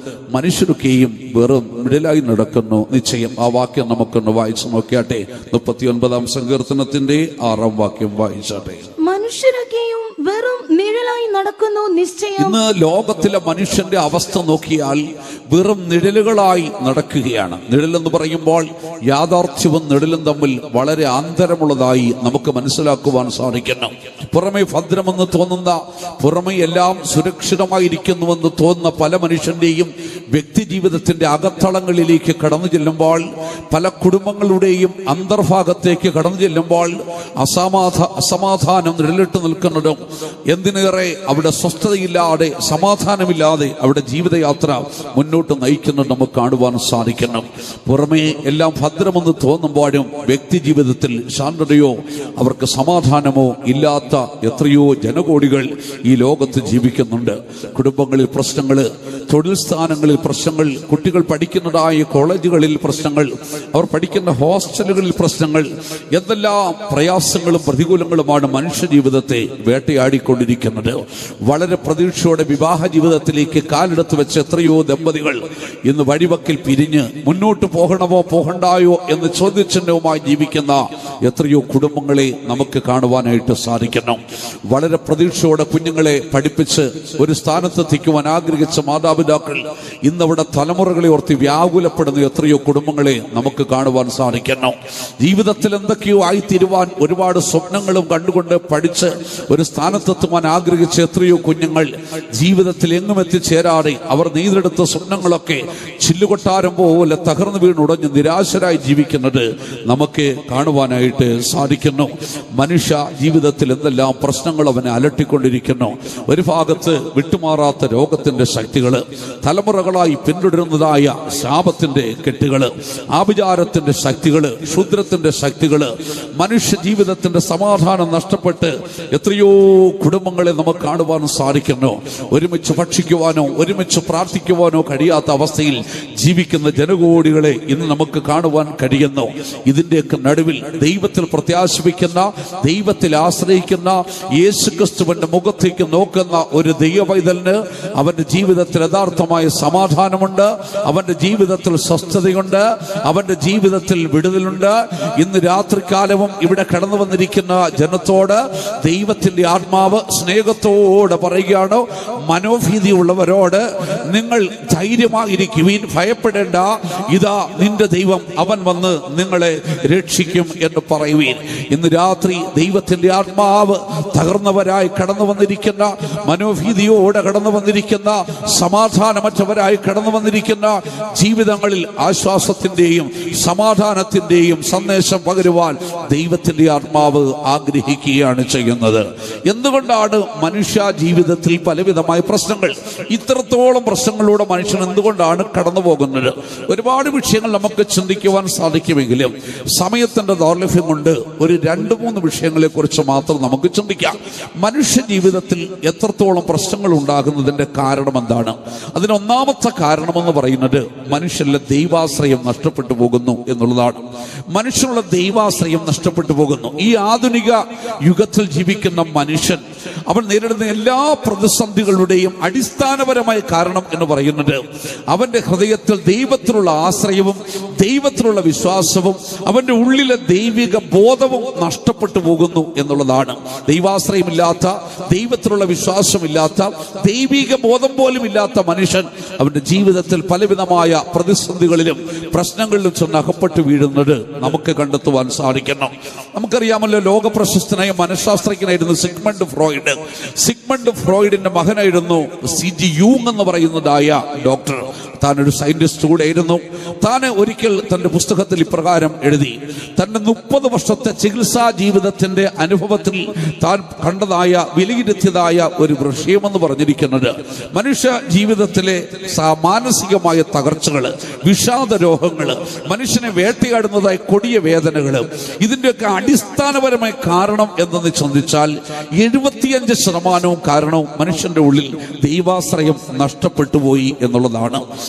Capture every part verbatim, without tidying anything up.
മനുഷ്യരൊക്കെയും വെറും നിഴലായി നടക്കുന്നു നിശ്ചയം. ആ വാക്യം നമുക്കൊന്ന് വായിച്ചു നോക്കിയാട്ടെ. മുപ്പത്തി ഒൻപതാം സങ്കീർത്തനത്തിന്റെ ആറാം വാക്യം വായിച്ചാട്ടെ. മനുഷ്യരൊക്കെയും വെറും നിഴലായി നടക്കുന്നു നിശ്ചയം. ഇന്ന് ലോകത്തിലെ മനുഷ്യന്റെ അവസ്ഥ നോക്കിയാൽ വെറും നിഴലുകളായി നടക്കുകയാണ്. നിഴലെന്ന് പറയുമ്പോൾ യാഥാർത്ഥ്യവും നിഴലും തമ്മിൽ വളരെ അന്തരമുള്ളതായി നമുക്ക് മനസ്സിലാക്കുവാൻ സാധിക്കുന്നു. പുറമെ ഭദ്രമെന്ന് തോന്നുന്ന, പുറമെ എല്ലാം സുരക്ഷിതമായിരിക്കുന്നുവെന്ന് തോന്നുന്ന പല മനുഷ്യന്റെയും വ്യക്തി ജീവിതത്തിന്റെ അകത്തളങ്ങളിലേക്ക് കടന്നു ചെല്ലുമ്പോൾ, പല കുടുംബങ്ങളുടെയും അന്തർഭാഗത്തേക്ക് കടന്നു ചെല്ലുമ്പോൾ അസമാധാ അസമാധാനം നിഴലിട്ട് നിൽക്കുന്നതും, എന്തിനേറെ അവിടെ സ്വസ്ഥതയില്ലാതെ സമാധാനമില്ലാതെ അവിടെ ജീവിതയാത്ര മുന്നോട്ട് നയിക്കുന്നത് നമുക്ക് കാണുവാൻ സാധിക്കുന്നു. പുറമേ എല്ലാം ഭദ്രമെന്ന് തോന്നുമ്പോഴും വ്യക്തി ജീവിതത്തിൽ ശാന്തതയോ അവർക്ക് സമാധാനമോ ഇല്ലാത്ത എത്രയോ ജനകോടികൾ ഈ ലോകത്ത് ജീവിക്കുന്നുണ്ട്. കുടുംബങ്ങളിൽ പ്രശ്നങ്ങൾ, തൊഴിൽ സ്ഥാനങ്ങളിൽ പ്രശ്നങ്ങൾ, കുട്ടികൾ പഠിക്കുന്നതായ കോളേജുകളിൽ പ്രശ്നങ്ങൾ, അവർ പഠിക്കുന്ന ഹോസ്റ്റലുകളിൽ പ്രശ്നങ്ങൾ, എന്തെല്ലാം പ്രയാസങ്ങളും പ്രതികൂലങ്ങളുമാണ് മനുഷ്യ ജീവിതത്തെ വേട്ടയാടിക്കൊണ്ടിരിക്കുന്നത്. വളരെ പ്രതീക്ഷയോടെ വിവാഹ ജീവിതത്തിലേക്ക് കാലെടുത്ത് വെച്ച എത്രയോ ദമ്പതികൾ ഇന്ന് വഴിവക്കിൽ പിരിഞ്ഞ് മുന്നോട്ട് പോകണമോ പോകണ്ടായോ എന്ന് ചോദ്യചിഹ്നവുമായി ജീവിക്കുന്ന എത്രയോ കുടുംബങ്ങളെ നമുക്ക് കാണുവാനായിട്ട് സാധിക്കുന്നു. വളരെ പ്രതീക്ഷയോടെ കുഞ്ഞുങ്ങളെ പഠിപ്പിച്ച് ഒരു സ്ഥാനത്തെത്തിക്കുവാൻ ആഗ്രഹിച്ച മാതാപിതാക്കൾ ഇന്നവിടെ തലമുറകളെ ഓർത്ത് വ്യാകുലപ്പെടുന്ന എത്രയോ കുടുംബങ്ങളെ നമുക്ക് കാണുവാൻ സാധിക്കുന്നു. ജീവിതത്തിൽ എന്തൊക്കെയോ ആയിത്തീരുവാൻ ഒരുപാട് സ്വപ്നങ്ങളും കണ്ടുകൊണ്ട് പഠിച്ച് ഒരു സ്ഥാനത്തെത്തുവാൻ ആഗ്രഹിച്ച എത്രയോ കുഞ്ഞുങ്ങൾ ജീവിതത്തിൽ എങ്ങും എത്തിച്ചേരാതെ അവർ നെയ്തെടുത്ത സ്വപ്നങ്ങളൊക്കെ ചില്ലുകൊട്ടാരം പോലെ തകർന്നു വീണുടഞ്ഞ് നിരാശരായി ജീവിക്കുന്നത് നമുക്ക് കാണുവാനായിട്ട് സാധിക്കുന്നു. മനുഷ്യ ജീവിതത്തിൽ എന്തെല്ലാം പ്രശ്നങ്ങൾ അവനെ അലട്ടിക്കൊണ്ടിരിക്കുന്നു. ഒരു ഭാഗത്ത് വിട്ടുമാറാത്ത രോഗത്തിന്റെ ശക്തികള്, തലമുറകളായി പിന്തുടരുന്നതായ ശാപത്തിന്റെ കെട്ടുകള്, ആഭിചാരത്തിന്റെ ശക്തികള്, ക്ഷുദ്രത്തിന്റെ ശക്തികള്, മനുഷ്യ ജീവിതത്തിന്റെ സമാധാനം നഷ്ടപ്പെട്ട് എത്രയോ കുടുംബങ്ങളെ നമുക്ക് കാണുവാൻ സാധിക്കുന്നു. ഒരുമിച്ച് ഭക്ഷിക്കുവാനോ ഒരുമിച്ച് പ്രാർത്ഥിക്കുവാനോ കഴിയാത്ത അവസ്ഥയിൽ ജീവിക്കുന്ന ജനകോടികളെ ഇന്ന് നമുക്ക് കാണുവാൻ കഴിയുന്നു. ഇതിന്റെയൊക്കെ നടുവിൽ ദൈവത്തിൽ പ്രത്യാശിപ്പിക്കുന്ന, ദൈവത്തിൽ ആശ്രയിക്കുന്ന, യേശുക്രിസ്തുവിന്റെ മുഖത്തേക്ക് നോക്കുന്ന ഒരു ദൈവപൈതലിന് അവന്റെ ജീവിതത്തിൽ യഥാർത്ഥമായ സമാധാനമുണ്ട്, അവന്റെ ജീവിതത്തിൽ സ്വസ്ഥതയുണ്ട്, അവന്റെ ജീവിതത്തിൽ വിടുതലുണ്ട്. ഇന്ന് രാത്രികാലവും ഇവിടെ കടന്നു വന്നിരിക്കുന്ന ജനത്തോട് ദൈവത്തിന്റെ ആത്മാവ് സ്നേഹത്തോടെ പറയുകയാണ്, മനോഭീതിയുള്ളവരോട് നിങ്ങൾ ധൈര്യമായിരിക്കുവിൻ, ഭയപ്പെടേണ്ട, ഇതാ നിന്റെ ദൈവം, അവൻ വന്ന് നിങ്ങളെ രക്ഷിക്കും എന്ന് പറയുവീൻ. ഇന്ന് രാത്രി ദൈവത്തിന്റെ ആത്മാവ് തകർന്നവരായി കടന്നു വന്നിരിക്കുന്ന, മനോഭീതിയോടെ കടന്നു വന്നിരിക്കുന്ന, സമാധാനമറ്റവരായി കടന്നു വന്നിരിക്കുന്ന ജീവിതങ്ങളിൽ ആശ്വാസത്തിന്റെയും സമാധാനത്തിന്റെയും സന്ദേശം പകരുവാൻ ദൈവത്തിന്റെ ആത്മാവ് ആഗ്രഹിക്കുകയാണ് ചെയ്യുന്നത്. എന്തുകൊണ്ടാണ് മനുഷ്യ ജീവിതത്തിൽ പലവിധമായ പ്രശ്നങ്ങൾ, ഇത്രത്തോളം പ്രശ്നങ്ങളിലൂടെ മനുഷ്യൻ എന്തുകൊണ്ടാണ് കടന്നു പോകുന്നത്? ഒരുപാട് വിഷയങ്ങൾ നമുക്ക് ചിന്തിക്കുവാൻ സാധിക്കുമെങ്കിലും സമയത്തിന്റെ ദൗർലഭ്യം കൊണ്ട് ഒരു രണ്ട് മൂന്ന് വിഷയങ്ങളെ കുറിച്ച് മാത്രം നമുക്ക് ചിന്തിക്കാം. മനുഷ്യ ജീവിതത്തിൽ എത്രത്തോളം പ്രശ്നങ്ങൾ ഉണ്ടാകുന്നതിന്റെ കാരണം എന്താണ്? അതിനൊന്നാമത്തെ കാരണമെന്ന് പറയുന്നത് മനുഷ്യന്റെ ദൈവാശ്രയം നഷ്ടപ്പെട്ടു പോകുന്നു എന്നുള്ളതാണ്. മനുഷ്യനുള്ള ദൈവാശ്രയം നഷ്ടപ്പെട്ടു പോകുന്നു. ഈ ആധുനിക യുഗത്തിൽ ജീവിക്കുന്ന മനുഷ്യൻ അവൻ നേരിടുന്ന എല്ലാ പ്രതിസന്ധികളുടെയും അടിസ്ഥാനപരമായ കാരണം എന്ന് പറയുന്നത് അവന്റെ ഹൃദയത്തിൽ ദൈവത്തിലുള്ള ആശ്രയവും ദൈവത്തിലുള്ള വിശ്വാസവും അവന്റെ ഉള്ളിലെ ദൈവിക ബോധവും നഷ്ടപ്പെട്ടു പോകുന്നു എന്നുള്ളതാണ്. ദൈവാശ്രയമില്ലാത്ത, ദൈവത്തിലുള്ള വിശ്വാസമില്ലാത്ത, ദൈവിക ബോധം പോലും ഇല്ലാത്ത മനുഷ്യൻ അവന്റെ ജീവിതത്തിൽ പലവിധമായ പ്രതിസന്ധികളിലും പ്രശ്നങ്ങളിലും ചെന്ന് അകപ്പെട്ടു വീഴുന്നത് നമുക്ക് കണ്ടെത്തുവാൻ സാധിക്കണം. നമുക്കറിയാമല്ലോ, ലോക പ്രശസ്തനായ മനഃശാസ്ത്രജ്ഞനായിരുന്നു സിഗ്മണ്ട് ഫ്രോയിഡ്. സിഗ്മണ്ട് ഫ്രോയിഡിന്റെ മകനായിരുന്നു സി ജി യൂങ് എന്ന് പറയുന്നതായ ഡോക്ടർ. താനൊരു സയന്റിസ്റ്റ് കൂടെ ആയിരുന്നു. താന് ഒരിക്കൽ തന്റെ പുസ്തകത്തിൽ ഇപ്രകാരം എഴുതി, തന്റെ മുപ്പത് വർഷത്തെ ചികിത്സാ ജീവിതത്തിന്റെ അനുഭവത്തിൽ താൻ കണ്ടതായ വിലയിരുത്തിയതായ ഒരു വിഷയമെന്ന് പറഞ്ഞിരിക്കുന്നത് മനുഷ്യ ജീവിതത്തിലെ മാനസികമായ തകർച്ചകള്, വിഷാദ രോഗങ്ങള്, മനുഷ്യനെ വേട്ടയാടുന്നതായ കൊടിയ വേദനകള്, ഇതിന്റെയൊക്കെ അടിസ്ഥാനപരമായ കാരണം എന്തെന്ന് ചിന്തിച്ചാൽ എഴുപത്തിയഞ്ച് ശതമാനവും കാരണവും മനുഷ്യന്റെ ഉള്ളിൽ ദൈവാശ്രയം നഷ്ടപ്പെട്ടു പോയി എന്നുള്ളതാണ്.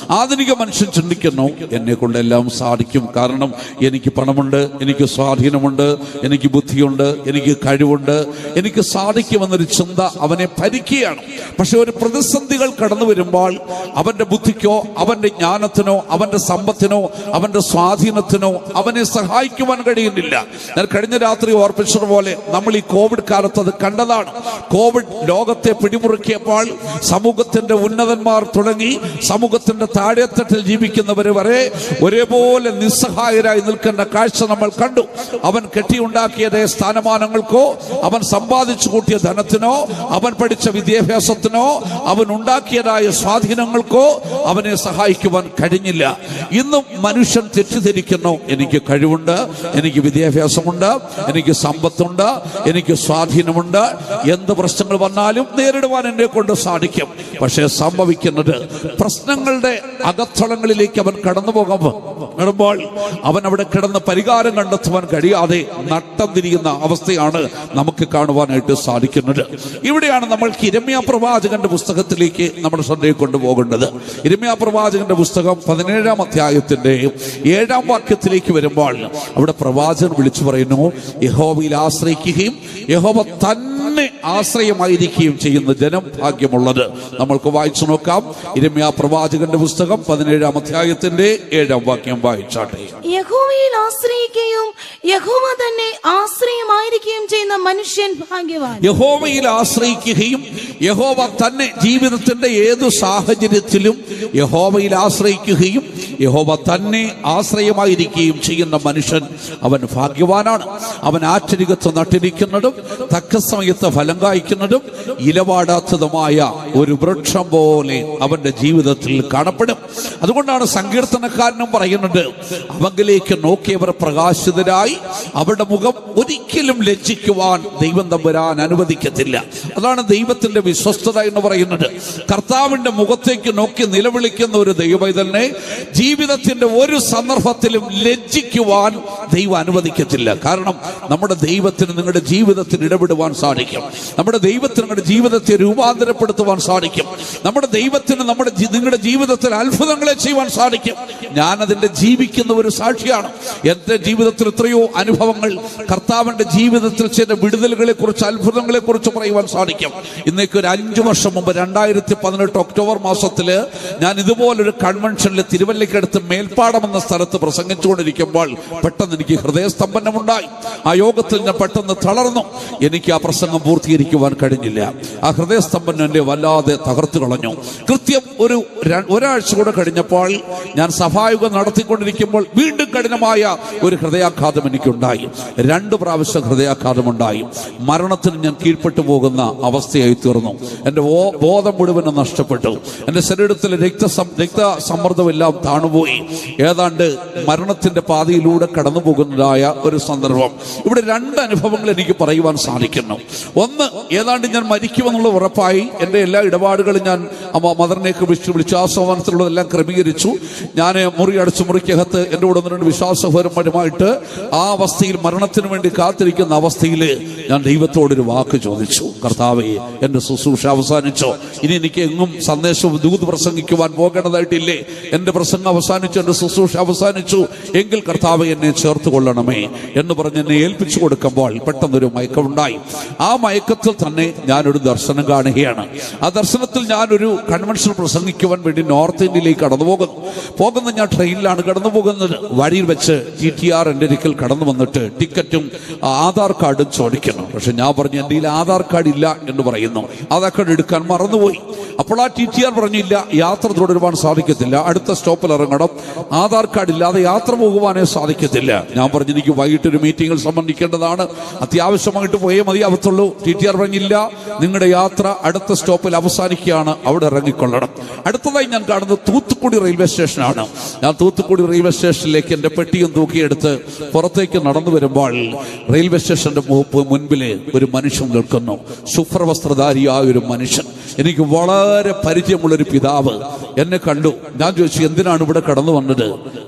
ആധുനിക മനുഷ്യൻ ചിന്തിക്കുന്നു, എന്നെ കൊണ്ട് എല്ലാം സാധിക്കും, കാരണം എനിക്ക് പണമുണ്ട്, എനിക്ക് സ്വാധീനമുണ്ട്, എനിക്ക് ബുദ്ധിയുണ്ട്, എനിക്ക് കഴിവുണ്ട്, എനിക്ക് സാധിക്കുമെന്നൊരു ചിന്ത അവനെ ഭരിക്കുകയാണ്. പക്ഷെ ഒരു പ്രതിസന്ധികൾ കടന്നു വരുമ്പോൾ അവന്റെ ബുദ്ധിക്കോ അവന്റെ ജ്ഞാനത്തിനോ അവന്റെ സമ്പത്തിനോ അവന്റെ സ്വാധീനത്തിനോ അവനെ സഹായിക്കുവാൻ കഴിയുന്നില്ല. ഞാൻ കഴിഞ്ഞ രാത്രി ഓർപ്പിച്ചതുപോലെ നമ്മൾ ഈ കോവിഡ് കാലത്ത് അത് കണ്ടതാണ്. കോവിഡ് ലോകത്തെ പിടിമുറുക്കിയപ്പോൾ സമൂഹത്തിന്റെ ഉന്നതന്മാർ തുടങ്ങി സമൂഹത്തിന്റെ താഴെത്തട്ടിൽ ജീവിക്കുന്നവർ വരെ ഒരേപോലെ നിസ്സഹായരായി നിൽക്കുന്ന കാഴ്ച നമ്മൾ കണ്ടു. അവൻ കെട്ടിയുണ്ടാക്കിയതേ സ്ഥാനമാനങ്ങൾക്കോ അവൻ സമ്പാദിച്ചു കൂട്ടിയ ധനത്തിനോ അവൻ പഠിച്ച വിദ്യാഭ്യാസത്തിനോ അവൻ ഉണ്ടാക്കിയതായ സ്വാധീനങ്ങൾക്കോ അവനെ സഹായിക്കുവാൻ കഴിഞ്ഞില്ല. ഇന്നും മനുഷ്യൻ തെറ്റിദ്ധരിക്കുന്നു, എനിക്ക് കഴിവുണ്ട്, എനിക്ക് വിദ്യാഭ്യാസമുണ്ട്, എനിക്ക് സമ്പത്തുണ്ട്, എനിക്ക് സ്വാധീനമുണ്ട്, എന്ത് പ്രശ്നങ്ങൾ വന്നാലും നേരിടുവാൻ എന്നെ കൊണ്ട് സാധിക്കും. പക്ഷേ സംഭവിക്കുന്നത് പ്രശ്നങ്ങളുടെ അകത്തളങ്ങളിലേക്ക് അവൻ കടന്നു പോകുമ്പോൾ അവൻ അവിടെ കിടന്ന് പരിഹാരം കണ്ടെത്തുവാൻ കഴിയാതെ നട്ടം തിരിയുന്ന അവസ്ഥയാണ് നമുക്ക് കാണുവാനായിട്ട് സാധിക്കുന്നത്. ഇവിടെയാണ് നമ്മൾ യിരെമ്യാ പ്രവാചകന്റെ പുസ്തകത്തിലേക്ക് നമ്മുടെ ശ്രദ്ധയെ കൊണ്ടുപോകേണ്ടത്. യിരെമ്യാ പ്രവാചകന്റെ പുസ്തകം പതിനേഴാം അധ്യായത്തിന്റെ ഏഴാം വാക്യത്തിലേക്ക് വരുമ്പോൾ അവിടെ പ്രവാചകൻ വിളിച്ചു പറയുന്നു, യഹോവയിൽ ആശ്രയിക്കുകയും യഹോവ തന്നെ ആശ്രയമായിരിക്കുകയും ചെയ്യുന്ന ജനം ഭാഗ്യമുള്ളത്. നമ്മൾക്ക് വായിച്ചു നോക്കാം. യിരെമ്യാ പ്രവാചകന്റെ പുസ്തകം പതിനേഴാം അധ്യായത്തിന്റെ ഏഴാം വാക്യം വായിച്ചാട്ടെ. യഹോവയിൽ ആശ്രയിക്കുകയും യഹോവ തന്നെ ആശ്രയമായിരിക്കുകയും ചെയ്യുന്ന മനുഷ്യൻ ഭാഗ്യവാൻ. യഹോവയിൽ ആശ്രയിക്കുകയും യഹോവ തന്നെ ജീവിതത്തിന്റെ ഏതു സാഹചര്യത്തിലും യഹോവയിൽ ആശ്രയിക്കുകയും യഹോവ തന്നെ ആശ്രയമായിരിക്കുകയും ചെയ്യുന്ന മനുഷ്യൻ അവൻ ഭാഗ്യവാനാണ്. അവൻ ആറ്റരികത്ത് നട്ടിരിക്കുന്നതും തക്ക സമയത്ത് ഫലം കായ്ക്കുന്നതും ഇലവാടാത്തതുമായ ഒരു വൃക്ഷം പോലെ അവന്റെ ജീവിതത്തിൽ കാണപ്പെടും. അതുകൊണ്ടാണ് സങ്കീർത്തനക്കാരനും പറയുന്നത്, അവങ്കിലേക്ക് നോക്കിയവർ പ്രകാശിതരായി അവരുടെ മുഖം ഒരിക്കലും ലജ്ജിക്കുവാൻ ദൈവം തമ്പുരാൻ അനുവദിക്കത്തില്ല. അതാണ് ദൈവത്തിന്റെ വിശ്വസ്തത എന്ന് പറയുന്നത്. കർത്താവിന്റെ മുഖത്തേക്ക് നോക്കി നിലവിളിക്കുന്ന ഒരു ദൈവപൈതലിനെ ജീവിതത്തിന്റെ ഒരു സന്ദർഭത്തിലും ലജ്ജിക്കുവാൻ ദൈവം അനുവദിക്കത്തില്ല. കാരണം നമ്മുടെ ദൈവത്തിന് നിങ്ങളുടെ ജീവിതത്തിൽ ഇടപെടുവാൻ സാധിക്കും. നമ്മുടെ ദൈവത്തിന് നിങ്ങളുടെ ജീവിതത്തെ രൂപാന്തരപ്പെടുത്തുവാൻ സാധിക്കും. നമ്മുടെ ദൈവത്തിന് നമ്മുടെ നിങ്ങളുടെ ജീവിതത്തിൽ അത്ഭുതങ്ങളെ ചെയ്യുവാൻ സാധിക്കും. ഞാനതിന്റെ ജീവിക്കുന്ന ഒരു സാക്ഷിയാണ്. എന്റെ ജീവിതത്തിൽ എത്രയോ അനുഭവങ്ങൾ കർത്താവിന്റെ ജീവിതത്തിൽ ചില വിടുതലുകളെ കുറിച്ച് അത്ഭുതങ്ങളെ കുറിച്ച് പറയുവാൻ സാധിക്കും. ഇന്നേക്ക് ഒരു അഞ്ചു വർഷം മുമ്പ് രണ്ടായിരത്തി പതിനെട്ട് ഒക്ടോബർ മാസത്തില് ഞാൻ ഇതുപോലൊരു കൺവെൻഷനിൽ തിരുവല്ലയ്ക്കടുത്ത് മേൽപ്പാടം എന്ന സ്ഥലത്ത് പ്രസംഗിച്ചുകൊണ്ടിരിക്കുമ്പോൾ പെട്ടെന്ന് എനിക്ക് ഹൃദയസ്തംഭനമുണ്ടായി. ആ യോഗത്തിൽ ഞാൻ പെട്ടെന്ന് തളർന്നു. എനിക്ക് ആ പ്രസംഗം പൂർത്തീകരിക്കുവാൻ കഴിഞ്ഞില്ല. ആ ഹൃദയസ്തംഭനം എന്നെ വല്ലാതെ തകർത്തു കളഞ്ഞു. കൃത്യം ഒരു ഒരാഴ്ച കൂടെ കഴിഞ്ഞപ്പോൾ ഞാൻ സഭായുഗം നടത്തിക്കൊണ്ടിരിക്കുമ്പോൾ വീണ്ടും കഠിനമായ ഒരു ഹൃദയാഘാതം എനിക്കുണ്ടായി. രണ്ടു പ്രാവശ്യം ഹൃദയാഘാതമുണ്ടായി. മരണത്തിന് ഞാൻ കീഴ്പ്പെട്ടു പോകുന്ന അവസ്ഥയായി തീർന്നു. എന്റെ ബോധം മുഴുവനും നഷ്ടപ്പെട്ടു. എന്റെ ശരീരത്തിൽ രക്തസം രക്തസമ്മർദ്ദമെല്ലാം താണുപോയി. ഏതാണ്ട് മരണത്തിന്റെ പാതയിലൂടെ കടന്നു പോകുന്നതായ ഒരു സന്ദർഭം. ഇവിടെ രണ്ട് അനുഭവങ്ങൾ എനിക്ക് പറയുവാൻ സാധിക്കുന്നു. ഒന്ന്, ഏതാണ്ട് ഞാൻ മരിക്കുമെന്നുള്ള ഉറപ്പായി എന്റെ എല്ലാ ഇടപാടുകളും ഞാൻ മദറിനേക്ക് വിളിച്ചു വിശ്വാസഭവനത്തിലുള്ളതെല്ലാം ക്രമീകരിച്ചു. ഞാൻ മുറി അടച്ചു മുറിക്കകത്ത് എന്റെ കൂടെ രണ്ട് വിശ്വാസഭവന്മാരുമായിട്ട് ആ അവസ്ഥയിൽ മരണത്തിന് വേണ്ടി കാത്തിരിക്കുന്ന അവസ്ഥയിൽ ഞാൻ ദൈവത്തോടൊരു വാക്ക് ചോദിച്ചു, കർത്താവേ, എന്റെ ശുശ്രൂഷ അവസാനിച്ചോ? ഇനി എനിക്ക് എങ്ങും സന്ദേശവും ദൂത് പ്രസംഗിക്കുവാൻ പോകേണ്ടതായിട്ടില്ലേ? എന്റെ പ്രസംഗം അവസാനിച്ചു, എന്റെ ശുശ്രൂഷ അവസാനിച്ചു. എങ്കിൽ കർത്താവേ, എന്നെ ചേർത്ത് കൊള്ളണമേ എന്ന് പറഞ്ഞ് എന്നെ ഏൽപ്പിച്ചു കൊടുക്കുമ്പോൾ പെട്ടെന്നൊരു മയക്കമുണ്ടായി. ആ മയക്കത്തിൽ തന്നെ ഞാനൊരു ദർശനം കാണുകയാണ്. ആ ദർശനത്തിൽ ഞാനൊരു കൺവെൻഷൻ പ്രസംഗിക്കുവാൻ വേണ്ടി നോർത്ത് ഇന്ത്യയിലേക്ക് കടന്നു പോകുന്നു പോകുന്ന ഞാൻ ട്രെയിനിലാണ് കടന്നു പോകുന്നത്. വഴിയിൽ വെച്ച് ടി ടി ആർ എൻ്റെ ഒരിക്കൽ കടന്നു വന്നിട്ട് ടിക്കറ്റും ആധാർ കാർഡും ചോദിക്കുന്നു. പക്ഷെ ഞാൻ പറഞ്ഞു, എൻ്റെ കയ്യിൽ ആധാർ കാർഡ് ഇല്ല എന്ന് പറയുന്നു. ആധാർ കാർഡ് എടുക്കാൻ മറന്നുപോയി. അപ്പോൾ ആ ടി ടി ആർ പറഞ്ഞില്ല, യാത്ര തുടരുവാൻ സാധിക്കത്തില്ല, അടുത്ത സ്റ്റോപ്പിൽ ഇറങ്ങണം, ആധാർ കാർഡ് ഇല്ലാതെ യാത്ര പോകുവാനേ സാധിക്കത്തില്ല. ഞാൻ പറഞ്ഞു, എനിക്ക് വൈകിട്ടൊരു മീറ്റിംഗിൽ സംബന്ധിക്കേണ്ടതാണ്, അത്യാവശ്യമായിട്ട് പോയേ മതിയാവത്തുള്ളൂ. ടി ടി ആർ പറഞ്ഞില്ല, നിങ്ങളുടെ യാത്ര അടുത്ത സ്റ്റോപ്പിൽ അവസാനിക്കുകയാണ്, അവിടെ ഇറങ്ങിക്കൊള്ളണം. അടുത്തതായി ഞാൻ കാണുന്നത് തൂത്തുക്കുടി റെയിൽവേ സ്റ്റേഷനാണ്. ഞാൻ തൂത്തുക്കുടി റെയിൽവേ സ്റ്റേഷനിലേക്ക് എന്റെ പെട്ടിയും തൂക്കിയെടുത്ത് പുറത്തേക്ക് നടന്നു വരുമ്പോൾ റെയിൽവേ സ്റ്റേഷന്റെ മുൻപില് ഒരു മനുഷ്യൻ നിൽക്കുന്നു. ശുഭ്രവസ്ത്രധാരിയായ ഒരു മനുഷ്യൻ. എനിക്ക് വളരെ പരിചയമുള്ളൊരു പിതാവ് എന്നെ കണ്ടു. ഞാൻ ചോദിച്ചു, എന്തിനാണ് ഇവിടെ കടന്നു വന്നത്?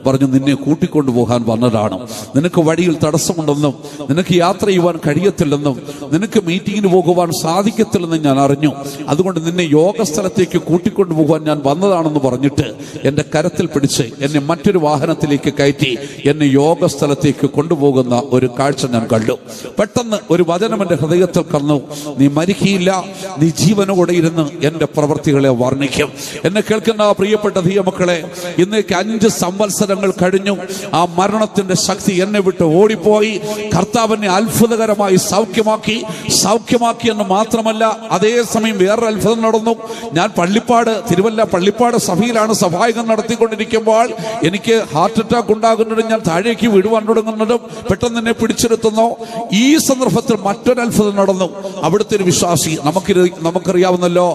പറഞ്ഞു, നിന്നെ കൂട്ടിക്കൊണ്ടുപോകാൻ വന്നതാണ്. നിനക്ക് വഴിയിൽ തടസ്സമുണ്ടെന്നും നിനക്ക് യാത്ര ചെയ്യുവാൻ കഴിയത്തില്ലെന്നും നിനക്ക് മീറ്റിങ്ങിന് പോകുവാൻ സാധിക്കത്തില്ലെന്നും ഞാൻ അറിഞ്ഞു. അതുകൊണ്ട് നിന്നെ യോഗ സ്ഥലത്തേക്ക് കൂട്ടിക്കൊണ്ടുപോകാൻ ഞാൻ വന്നതാണെന്ന് പറഞ്ഞിട്ട് എന്റെ കരത്തിൽ പിടിച്ച് എന്നെ മറ്റൊരു വാഹനത്തിലേക്ക് കയറ്റി എന്നെ യോഗ സ്ഥലത്തേക്ക് കൊണ്ടുപോകുന്ന ഒരു കാഴ്ച ഞാൻ കണ്ടു. പെട്ടെന്ന് ഒരു വചനം എന്റെ ഹൃദയത്തിൽ കടന്നു. നീ മരിക്കയില്ല, നീ ജീവനോടെ ഇരുന്ന് എന്റെ പ്രവൃത്തികളെ വർണ്ണിക്കും. എന്നെ കേൾക്കുന്ന പ്രിയപ്പെട്ട ദൈവമക്കളെ, ഇന്നേക്ക് അഞ്ച് സംവത്സരങ്ങൾ കഴിഞ്ഞു. ആ മരണത്തിന്റെ ശക്തി എന്നെ വിട്ട് ഓടിപ്പോയി. കർത്താവിനെ അത്ഭുതകരമായി സൗഖ്യമാക്കി. സൗഖ്യമാക്കി എന്ന് മാത്രമല്ല, അതേസമയം വേറൊരു അത്ഭുതം നടന്നു. ഞാൻ പള്ളിപ്പാട് തിരുവല്ല പള്ളിപ്പാട് സഭയിലാണ് സഭായകം നടത്തിക്കൊണ്ടിരിക്കുമ്പോൾ എനിക്ക് ഹാർട്ട് അറ്റാക്ക് ഉണ്ടാകുന്നതും ഞാൻ താഴേക്ക് വീഴുവാൻ തുടങ്ങുന്നതും പെട്ടെന്ന് എന്നെ പിടിച്ചെടുത്തുന്നു. ഈ സന്ദർഭത്തിൽ മറ്റൊരു അത്ഭുതം നടന്നു. അവിടുത്തെ ഒരു വിശ്വാസി, നമുക്ക് നമുക്കറിയാവുന്നല്ലോ,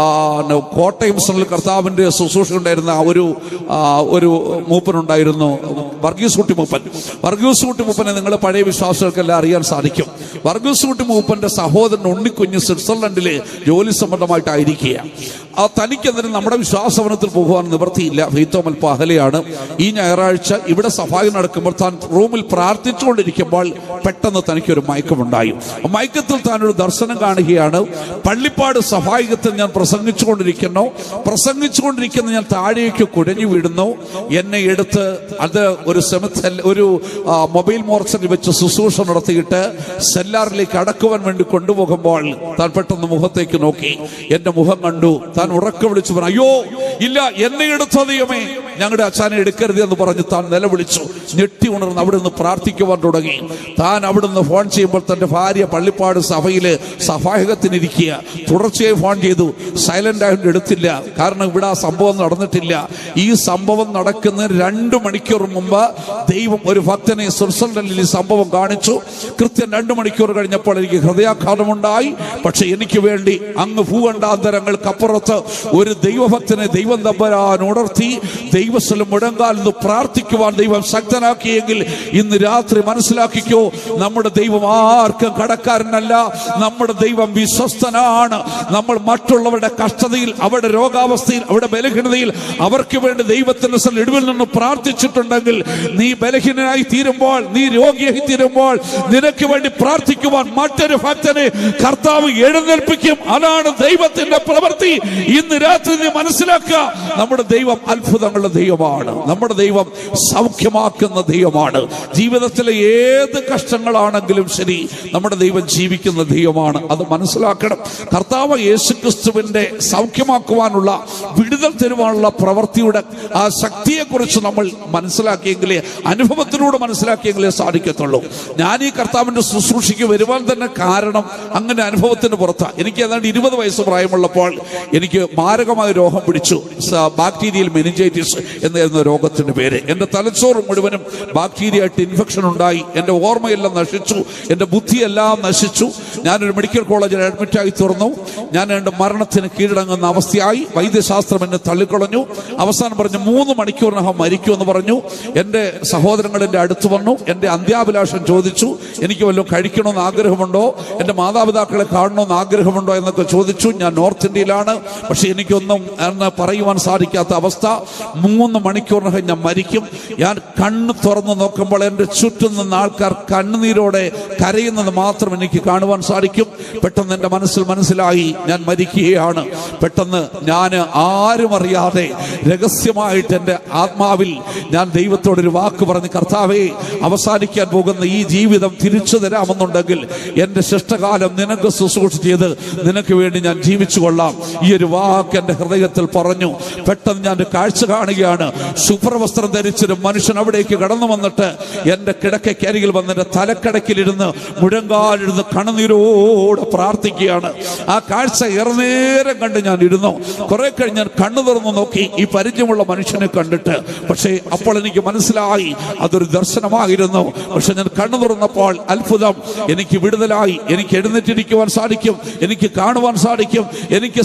കോട്ടയം സ്ഥലത്തിൽ കർത്താവിന്റെ ശുശ്രൂഷ ഉണ്ടായിരുന്ന ഒരു ഒരു മൂപ്പനുണ്ടായിരുന്നു, വർഗീസ് കുട്ടി മൂപ്പൻ. വർഗീസ് കുട്ടി മൂപ്പനെ നിങ്ങൾ പഴയ വിശ്വാസികൾക്കെല്ലാം അറിയാൻ സാധിക്കും. വർഗീസ് കുട്ടി മൂപ്പന്റെ സഹോദരൻ ഉണ്ണിക്കുഞ്ഞ് സ്വിറ്റ്സർലൻഡില് ജോലി സംബന്ധമായിട്ടായിരിക്കുക. ആ തനിക്കെതിരെ നമ്മുടെ വിശ്വാസവനത്തിൽ പോകുവാൻ നിവൃത്തിയില്ല. ഫെയ്ത്തോമൽ പഹലയാണ്. ഈ ഞായറാഴ്ച ഇവിടെ സഭായം നടക്കുമ്പോൾ താൻ റൂമിൽ പ്രാർത്ഥിച്ചുകൊണ്ടിരിക്കുമ്പോൾ പെട്ടെന്ന് തനിക്കൊരു മയക്കമുണ്ടായി. മയക്കത്തിൽ താനൊരു ദർശനം കാണുകയാണ്. പള്ളിപ്പാട് സഭായകത്തിൽ ഞാൻ പ്രസംഗിച്ചുകൊണ്ടിരിക്കുന്നു പ്രസംഗിച്ചുകൊണ്ടിരിക്കുന്ന ഞാൻ താഴേക്ക് കുഴഞ്ഞു വീഴുന്നു. എന്നെ എടുത്ത് അത് ഒരു സെമിത്തൽ ഒരു മൊബൈൽ മോർച്ചറിൽ വെച്ച് ശുശ്രൂഷ നടത്തിയിട്ട് സെല്ലാറിലേക്ക് അടക്കുവാൻ വേണ്ടി കൊണ്ടുപോകുമ്പോൾ താൻ പെട്ടെന്ന് മുഖത്തേക്ക് നോക്കി. എന്റെ മുഖം കണ്ടു. താൻ ഉറക്കം വിളിച്ചു പറഞ്ഞു, അയ്യോ ഇല്ല, എന്നെ എടുത്ത ദൈവമേ, ഞങ്ങളുടെ അച്ഛനെ എടുക്കരുത് എന്ന് പറഞ്ഞ് താൻ നിലവിളിച്ചു. ഞെട്ടി ഉണർന്ന് അവിടെ നിന്ന് പ്രാർത്ഥിക്കുവാൻ തുടങ്ങി. താൻ അവിടുന്ന് ഫോൺ ചെയ്യുമ്പോൾ തന്റെ ഭാര്യ പള്ളിപ്പാട് സഭയില് സഭായകത്തിനിരിക്കുക. തുടർച്ചയായി ഫോൺ ചെയ്തു. സൈലന്റ് ആയിട്ട് എടുത്തില്ല. കാരണം ഇവിടെ ആ സംഭവം നടന്നിട്ടില്ല. ഈ സംഭവം നടക്കുന്ന രണ്ടു മണിക്കൂർ മുമ്പ് ദൈവം ഒരു ഭക്തനെ സ്വിറ്റ്സർലൻഡിൽ ഈ സംഭവം കാണിച്ചു. കൃത്യം രണ്ടു മണിക്കൂർ കഴിഞ്ഞപ്പോൾ എനിക്ക് ഹൃദയാഘാതമുണ്ടായി. പക്ഷെ എനിക്ക് വേണ്ടി അങ്ങ് ഭൂഖണ്ഡാന്തരങ്ങൾക്കപ്പുറത്ത് ഒരു ദൈവഭക്തനെ ദൈവം തമ്പുരാൻ ഉണർത്തി. ദൈവസ്ഥലം മുഴങ്കാൽ നിന്ന് പ്രാർത്ഥിക്കുവാൻ ദൈവം ശക്തനാക്കിയെങ്കിൽ ഇന്ന് രാത്രി മനസ്സിലാക്കിക്കോ, നമ്മുടെ ദൈവം ആർക്കും കടക്കാരനല്ല. നമ്മുടെ ദൈവം വിശ്വസ്തനാണ്. നമ്മൾ മറ്റുള്ളവരുടെ കഷ്ടതയിൽ, അവരുടെ രോഗാവസ്ഥയിൽ, അവരുടെ ബലഹീനതയിൽ അവർക്ക് വേണ്ടി ദൈവത്തിന്റെ ഇടിവിൽ നിന്ന് പ്രാർത്ഥിച്ചിട്ടുണ്ടെങ്കിൽ, നീ ബലഹീനനായി തീരുമ്പോൾ, നീ രോഗിയായി തീരുമ്പോൾ നിനക്ക് വേണ്ടി പ്രാർത്ഥിക്കുവാൻ മറ്റൊരു ഭക്തനെ കർത്താവ് എഴുന്നേൽപ്പിക്കും. അതാണ് ദൈവത്തിന്റെ പ്രവൃത്തി. ഇന്ന് രാത്രി നീ മനസ്സിലാക്കുക, നമ്മുടെ ദൈവം അത്ഭുതങ്ങളുടെ ദൈവമാണ്. നമ്മുടെ ദൈവം സൗഖ്യമാക്കുന്ന ദൈവമാണ്. ജീവിതത്തിലെ ഏത് കഷ്ടങ്ങളാണെങ്കിലും ശരി, നമ്മുടെ ദൈവം ജീവിക്കുന്ന ദൈവമാണ്. അത് മനസ്സിലാക്കണം. കർത്താവ് യേശുക്രിസ്തുവിന്റെ സൗഖ്യമാക്കുവാനുള്ള, വിടുതൽ തരുവാനുള്ള പ്രവൃത്തിയുടെ ആ ശക്തിയെക്കുറിച്ച് നമ്മൾ മനസ്സിലാക്കിയെങ്കിലേ, അനുഭവത്തിലൂടെ മനസ്സിലാക്കിയെങ്കിലേ സാധിക്കത്തുള്ളൂ. ഞാൻ ഈ കർത്താവിന്റെ ശുശ്രൂഷയ്ക്ക് വരുവാൻ തന്നെ കാരണം അങ്ങനെ അനുഭവത്തിന് പുറത്താണ്. എനിക്ക് ഏതാണ്ട് ഇരുപത് വയസ്സ് പ്രായമുള്ളപ്പോൾ എനിക്ക് മാരകമായ രോഗം പിടിച്ചു. ബാക്ടീരിയൽ മെനിഞ്ചൈറ്റിസ് എന്നായിരുന്ന രോഗത്തിന്റെ പേര്. എന്റെ തലച്ചോറ് മുഴുവനും ബാക്ടീരിയ ആയിട്ട് ഇൻഫെക്ഷൻ ഉണ്ടായി. എന്റെ ഓർമ്മയെല്ലാം നശിച്ചു. എന്റെ ബുദ്ധിയെല്ലാം നശിച്ചു. ഞാനൊരു മെഡിക്കൽ കോളേജിൽ അഡ്മിറ്റായി തീർന്നു. ഞാൻ എന്റെ മരണത്തിന് കീഴടങ്ങുന്ന അവസ്ഥയായി. വൈദ്യശാസ്ത്രം എന്നെ തള്ളിക്കളഞ്ഞു. അവസാനം പറഞ്ഞു മൂന്ന് മണിക്കൂറിനകം മരിക്കുമെന്ന് പറഞ്ഞു. എന്റെ സഹോദരങ്ങൾ എന്റെ അടുത്ത് വന്നു. എന്റെ അന്ത്യാഭിലാഷം ചോദിച്ചു. എനിക്ക് വല്ലതും കഴിക്കണമെന്ന് ആഗ്രഹമുണ്ടോ, എന്റെ മാതാപിതാക്കളെ കാണണമെന്ന് ആഗ്രഹമുണ്ടോ എന്നൊക്കെ ചോദിച്ചു. ഞാൻ നോർത്ത് ഇന്ത്യയിലാണ്, പക്ഷെ എനിക്കൊന്നും എന്ന് പറയുവാൻ സാധിക്കാത്ത അവസ്ഥ. മൂന്ന് മണിക്കൂറിനകം ഞാൻ മരിക്കും. ഞാൻ കണ്ണ് തുറന്നു നോക്കുമ്പോൾ എന്റെ ചുറ്റും നിന്ന് ആൾക്കാർ കണ്ണുനീരോടെ കരയുന്നത് മാത്രം എനിക്ക് കാണുവാൻ സാധിക്കും. പെട്ടെന്ന് എന്റെ മനസ്സിൽ മനസ്സിലായി ഞാൻ മരിക്കുകയാണ്. പെട്ടെന്ന് ഞാൻ ആരും അറിയാതെ രഹസ്യമായിട്ട് എന്റെ ആത്മാവിൽ ഞാൻ ദൈവത്തോടൊരു വാക്ക് പറഞ്ഞ്, കർത്താവേ, അവസാനിക്കാൻ പോകുന്ന ഈ ജീവിതം തിരിച്ചു തരാമെന്നുണ്ടെങ്കിൽ എന്റെ ശിഷ്ടകാലം നിനക്ക് ശുശ്രൂഷ ചെയ്ത് നിനക്ക് വേണ്ടി ഞാൻ ജീവിച്ചു കൊള്ളാം. ഈ ഒരു വാക്ക് എന്റെ ഹൃദയത്തിൽ പറഞ്ഞു. പെട്ടെന്ന് ഞാൻ കാഴ്ച കാണുകയാണ്. ശുഭ്രവസ്ത്രം ധരിച്ചൊരു മനുഷ്യൻ അവിടേക്ക് കടന്നു വന്നിട്ട് എന്റെ കിടക്കക്കരികിൽ വന്ന് എന്റെ തലക്കടക്കിലിരുന്ന് മുഴങ്കാലിരുന്ന് കണ്ണുനീരോടെ പ്രാർത്ഥിക്കുകയാണ്. ആ കാഴ്ച ഏറെ നേരം കണ്ട് ഞാൻ ഇരുന്നു. കുറെ കഴിഞ്ഞ് ഞാൻ കണ്ണു തുറന്നു നോക്കി ഈ പരിചയമുള്ള മനുഷ്യനെ കണ്ടിട്ട്. പക്ഷേ അപ്പോൾ എനിക്ക് മനസ്സിലായി അതൊരു ദർശനമായിരുന്നു. പക്ഷെ ഞാൻ കണ്ണു തുറന്നപ്പോൾ അത്ഭുതം, എനിക്ക് വിടുതലായി. എനിക്ക് എഴുന്നേറ്റിരിക്കുവാൻ സാധിക്കും, എനിക്ക് കാണുവാൻ സാധിക്കും, എനിക്ക് സംസാരിക്കാൻ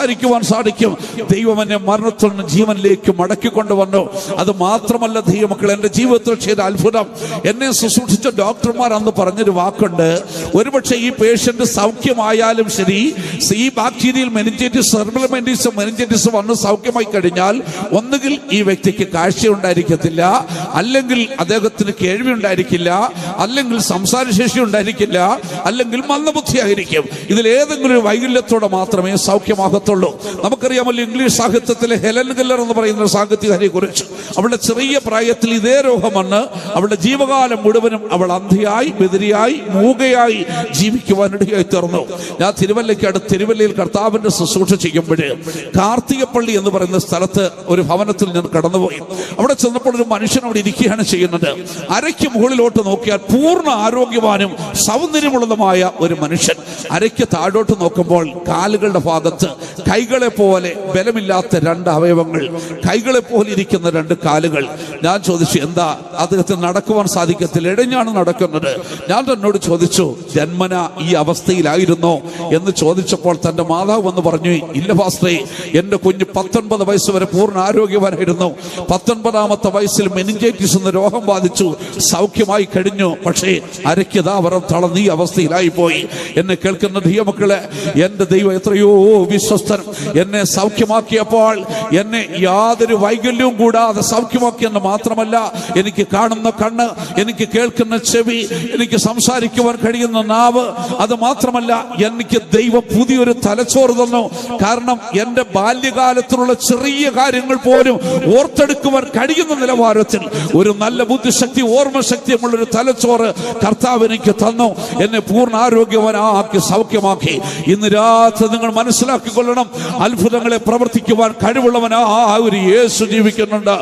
സംസാരിക്കുവാൻ സാധിക്കും. ദൈവം എന്നെ മരണത്തിൽ നിന്ന് ജീവനിലേക്ക് മടക്കിക്കൊണ്ടുവന്നു. അത് മാത്രമല്ല ദൈവമക്കൾ, എന്റെ ജീവിതത്തിൽ ചെയ്ത അത്ഭുതം, എന്നെ ശുശ്രൂഷിച്ച ഡോക്ടർമാർ അന്ന് പറഞ്ഞൊരു വാക്കുണ്ട്, ഒരുപക്ഷെ ഈ പേഷ്യന്റ് സൗഖ്യമായാലും ശരി, ഈ ബാക്ടീരിയൽ മെനിഞ്ചൈറ്റിസ്, സെർബിളമെന്റിസ് മെനിഞ്ചൈറ്റിസ് വന്ന് സൗഖ്യമായി കഴിഞ്ഞാൽ ഒന്നുകിൽ ഈ വ്യക്തിക്ക് കാഴ്ചയുണ്ടായിരിക്കത്തില്ല, അല്ലെങ്കിൽ അദ്ദേഹത്തിന് കേൾവി ഉണ്ടായിരിക്കില്ല, അല്ലെങ്കിൽ സംസാരശേഷി ഉണ്ടായിരിക്കില്ല, അല്ലെങ്കിൽ മന്ദബുദ്ധിയായിരിക്കും. ഇതിലേതെങ്കിലും ഒരു വൈകല്യത്തോടെ മാത്രമേ സൗഖ്യമാകത്തുള്ളൂ. നമുക്കറിയാമല്ലോ ഇംഗ്ലീഷ് സാഹിത്യത്തിലെ ഹെലൻ കെല്ലർ എന്ന് പറയുന്ന സാഹിത്യകാരിയെ കുറിച്ച്. അവളുടെ ചെറിയ പ്രായത്തിൽ ഇതേ രോഗം വന്ന് അവളുടെ ജീവകാലം മുഴുവനും അവൾ അന്ധയായി, ബദിരിയായി, മൂകയായി ജീവിക്കുവാനിടയായി തീർന്നു. ഞാൻ തിരുവല്ലയ്ക്ക് അടുത്ത് തിരുവല്ലയിൽ കർത്താവിന്റെ ശുശ്രൂഷ ചെയ്യുമ്പോൾ കാർത്തികപ്പള്ളി എന്ന് പറയുന്ന സ്ഥലത്ത് ഒരു ഭവനത്തിൽ ഞാൻ കടന്നുപോയി. അവിടെ ചെന്നപ്പോൾ ഒരു മനുഷ്യൻ അവിടെ ഇരിക്കുകയാണ് ചെയ്യുന്നത്. അരയ്ക്ക് മുകളിലോട്ട് നോക്കിയാൽ പൂർണ്ണ ആരോഗ്യവാനും സൗന്ദര്യമുള്ളതുമായ ഒരു മനുഷ്യൻ. അരയ്ക്ക് താഴോട്ട് നോക്കുമ്പോൾ കാലുകളുടെ ഭാഗത്ത് കൈകളെ പോലെ ബലമില്ലാത്ത രണ്ട് അവയവങ്ങൾ, കൈകളെ പോലെ ഇരിക്കുന്ന രണ്ട് കാലുകൾ. ഞാൻ ചോദിച്ചു, എന്താ അദ്ദേഹത്തിന് നടക്കുവാൻ സാധിക്കത്തില്ല, ഇടഞ്ഞാണ് നടക്കുന്നത്. ഞാൻ എന്നോട് ചോദിച്ചു, ജന്മന ഈ അവസ്ഥയിലായിരുന്നോ എന്ന് ചോദിച്ചപ്പോൾ തന്റെ മാതാവ് എന്ന് പറഞ്ഞു, ഇല്ല പാസ്റ്ററേ, എന്റെ കുഞ്ഞ് പത്തൊൻപത് വയസ്സ് വരെ പൂർണ്ണ ആരോഗ്യവാനായിരുന്നു. പത്തൊൻപതാമത്തെ വയസ്സിൽ മെനിഞ്ചൈറ്റിസ് എന്ന രോഗം ബാധിച്ചു, സൗഖ്യമായി കഴിഞ്ഞു. പക്ഷേ അരയ്ക്കതാവരം തളർന്ന് ഈ അവസ്ഥയിലായി പോയി. എന്നെ കേൾക്കുന്ന ദൈവമക്കളെ, എന്റെ ദൈവം എത്രയോ വിശ്വസ്തൻ. എന്നെ സൗഖ്യമാക്കിയപ്പോൾ എന്നെ യാതൊരു വൈകല്യവും കൂടാതെ സൗഖ്യമാക്കിയെന്ന് മാത്രമല്ല, എനിക്ക് കാണുന്ന കണ്ണ്, എനിക്ക് കേൾക്കുന്ന ചെവി, എനിക്ക് സംസാരിക്കുവാൻ കഴിയുന്ന നാവ്, അത് മാത്രമല്ല എനിക്ക് ദൈവം പുതിയൊരു തലച്ചോറ് തന്നു. കാരണം എന്റെ ബാല്യകാലത്തിലുള്ള ചെറിയ കാര്യങ്ങൾ പോലും ഓർത്തെടുക്കുവാൻ കഴിയുന്ന നിലവാരത്തിൽ ഒരു നല്ല ബുദ്ധിശക്തി, ഓർമ്മശക്തിയുമുള്ളൊരു തലച്ചോറ് കർത്താവ് എനിക്ക് തന്നു. എന്നെ പൂർണ്ണ ആരോഗ്യവാനാക്കി സൗഖ്യമാക്കി. ഇന്ന് രാത്രി നിങ്ങൾ മനസ്സിലാക്കിക്കൊള്ളണം, അത്ഭുതങ്ങളെ പ്രവർത്തിക്കുവാൻ കഴിവുള്ളവനാ ഒരു യേശു ജീവിക്കുന്നുണ്ട്.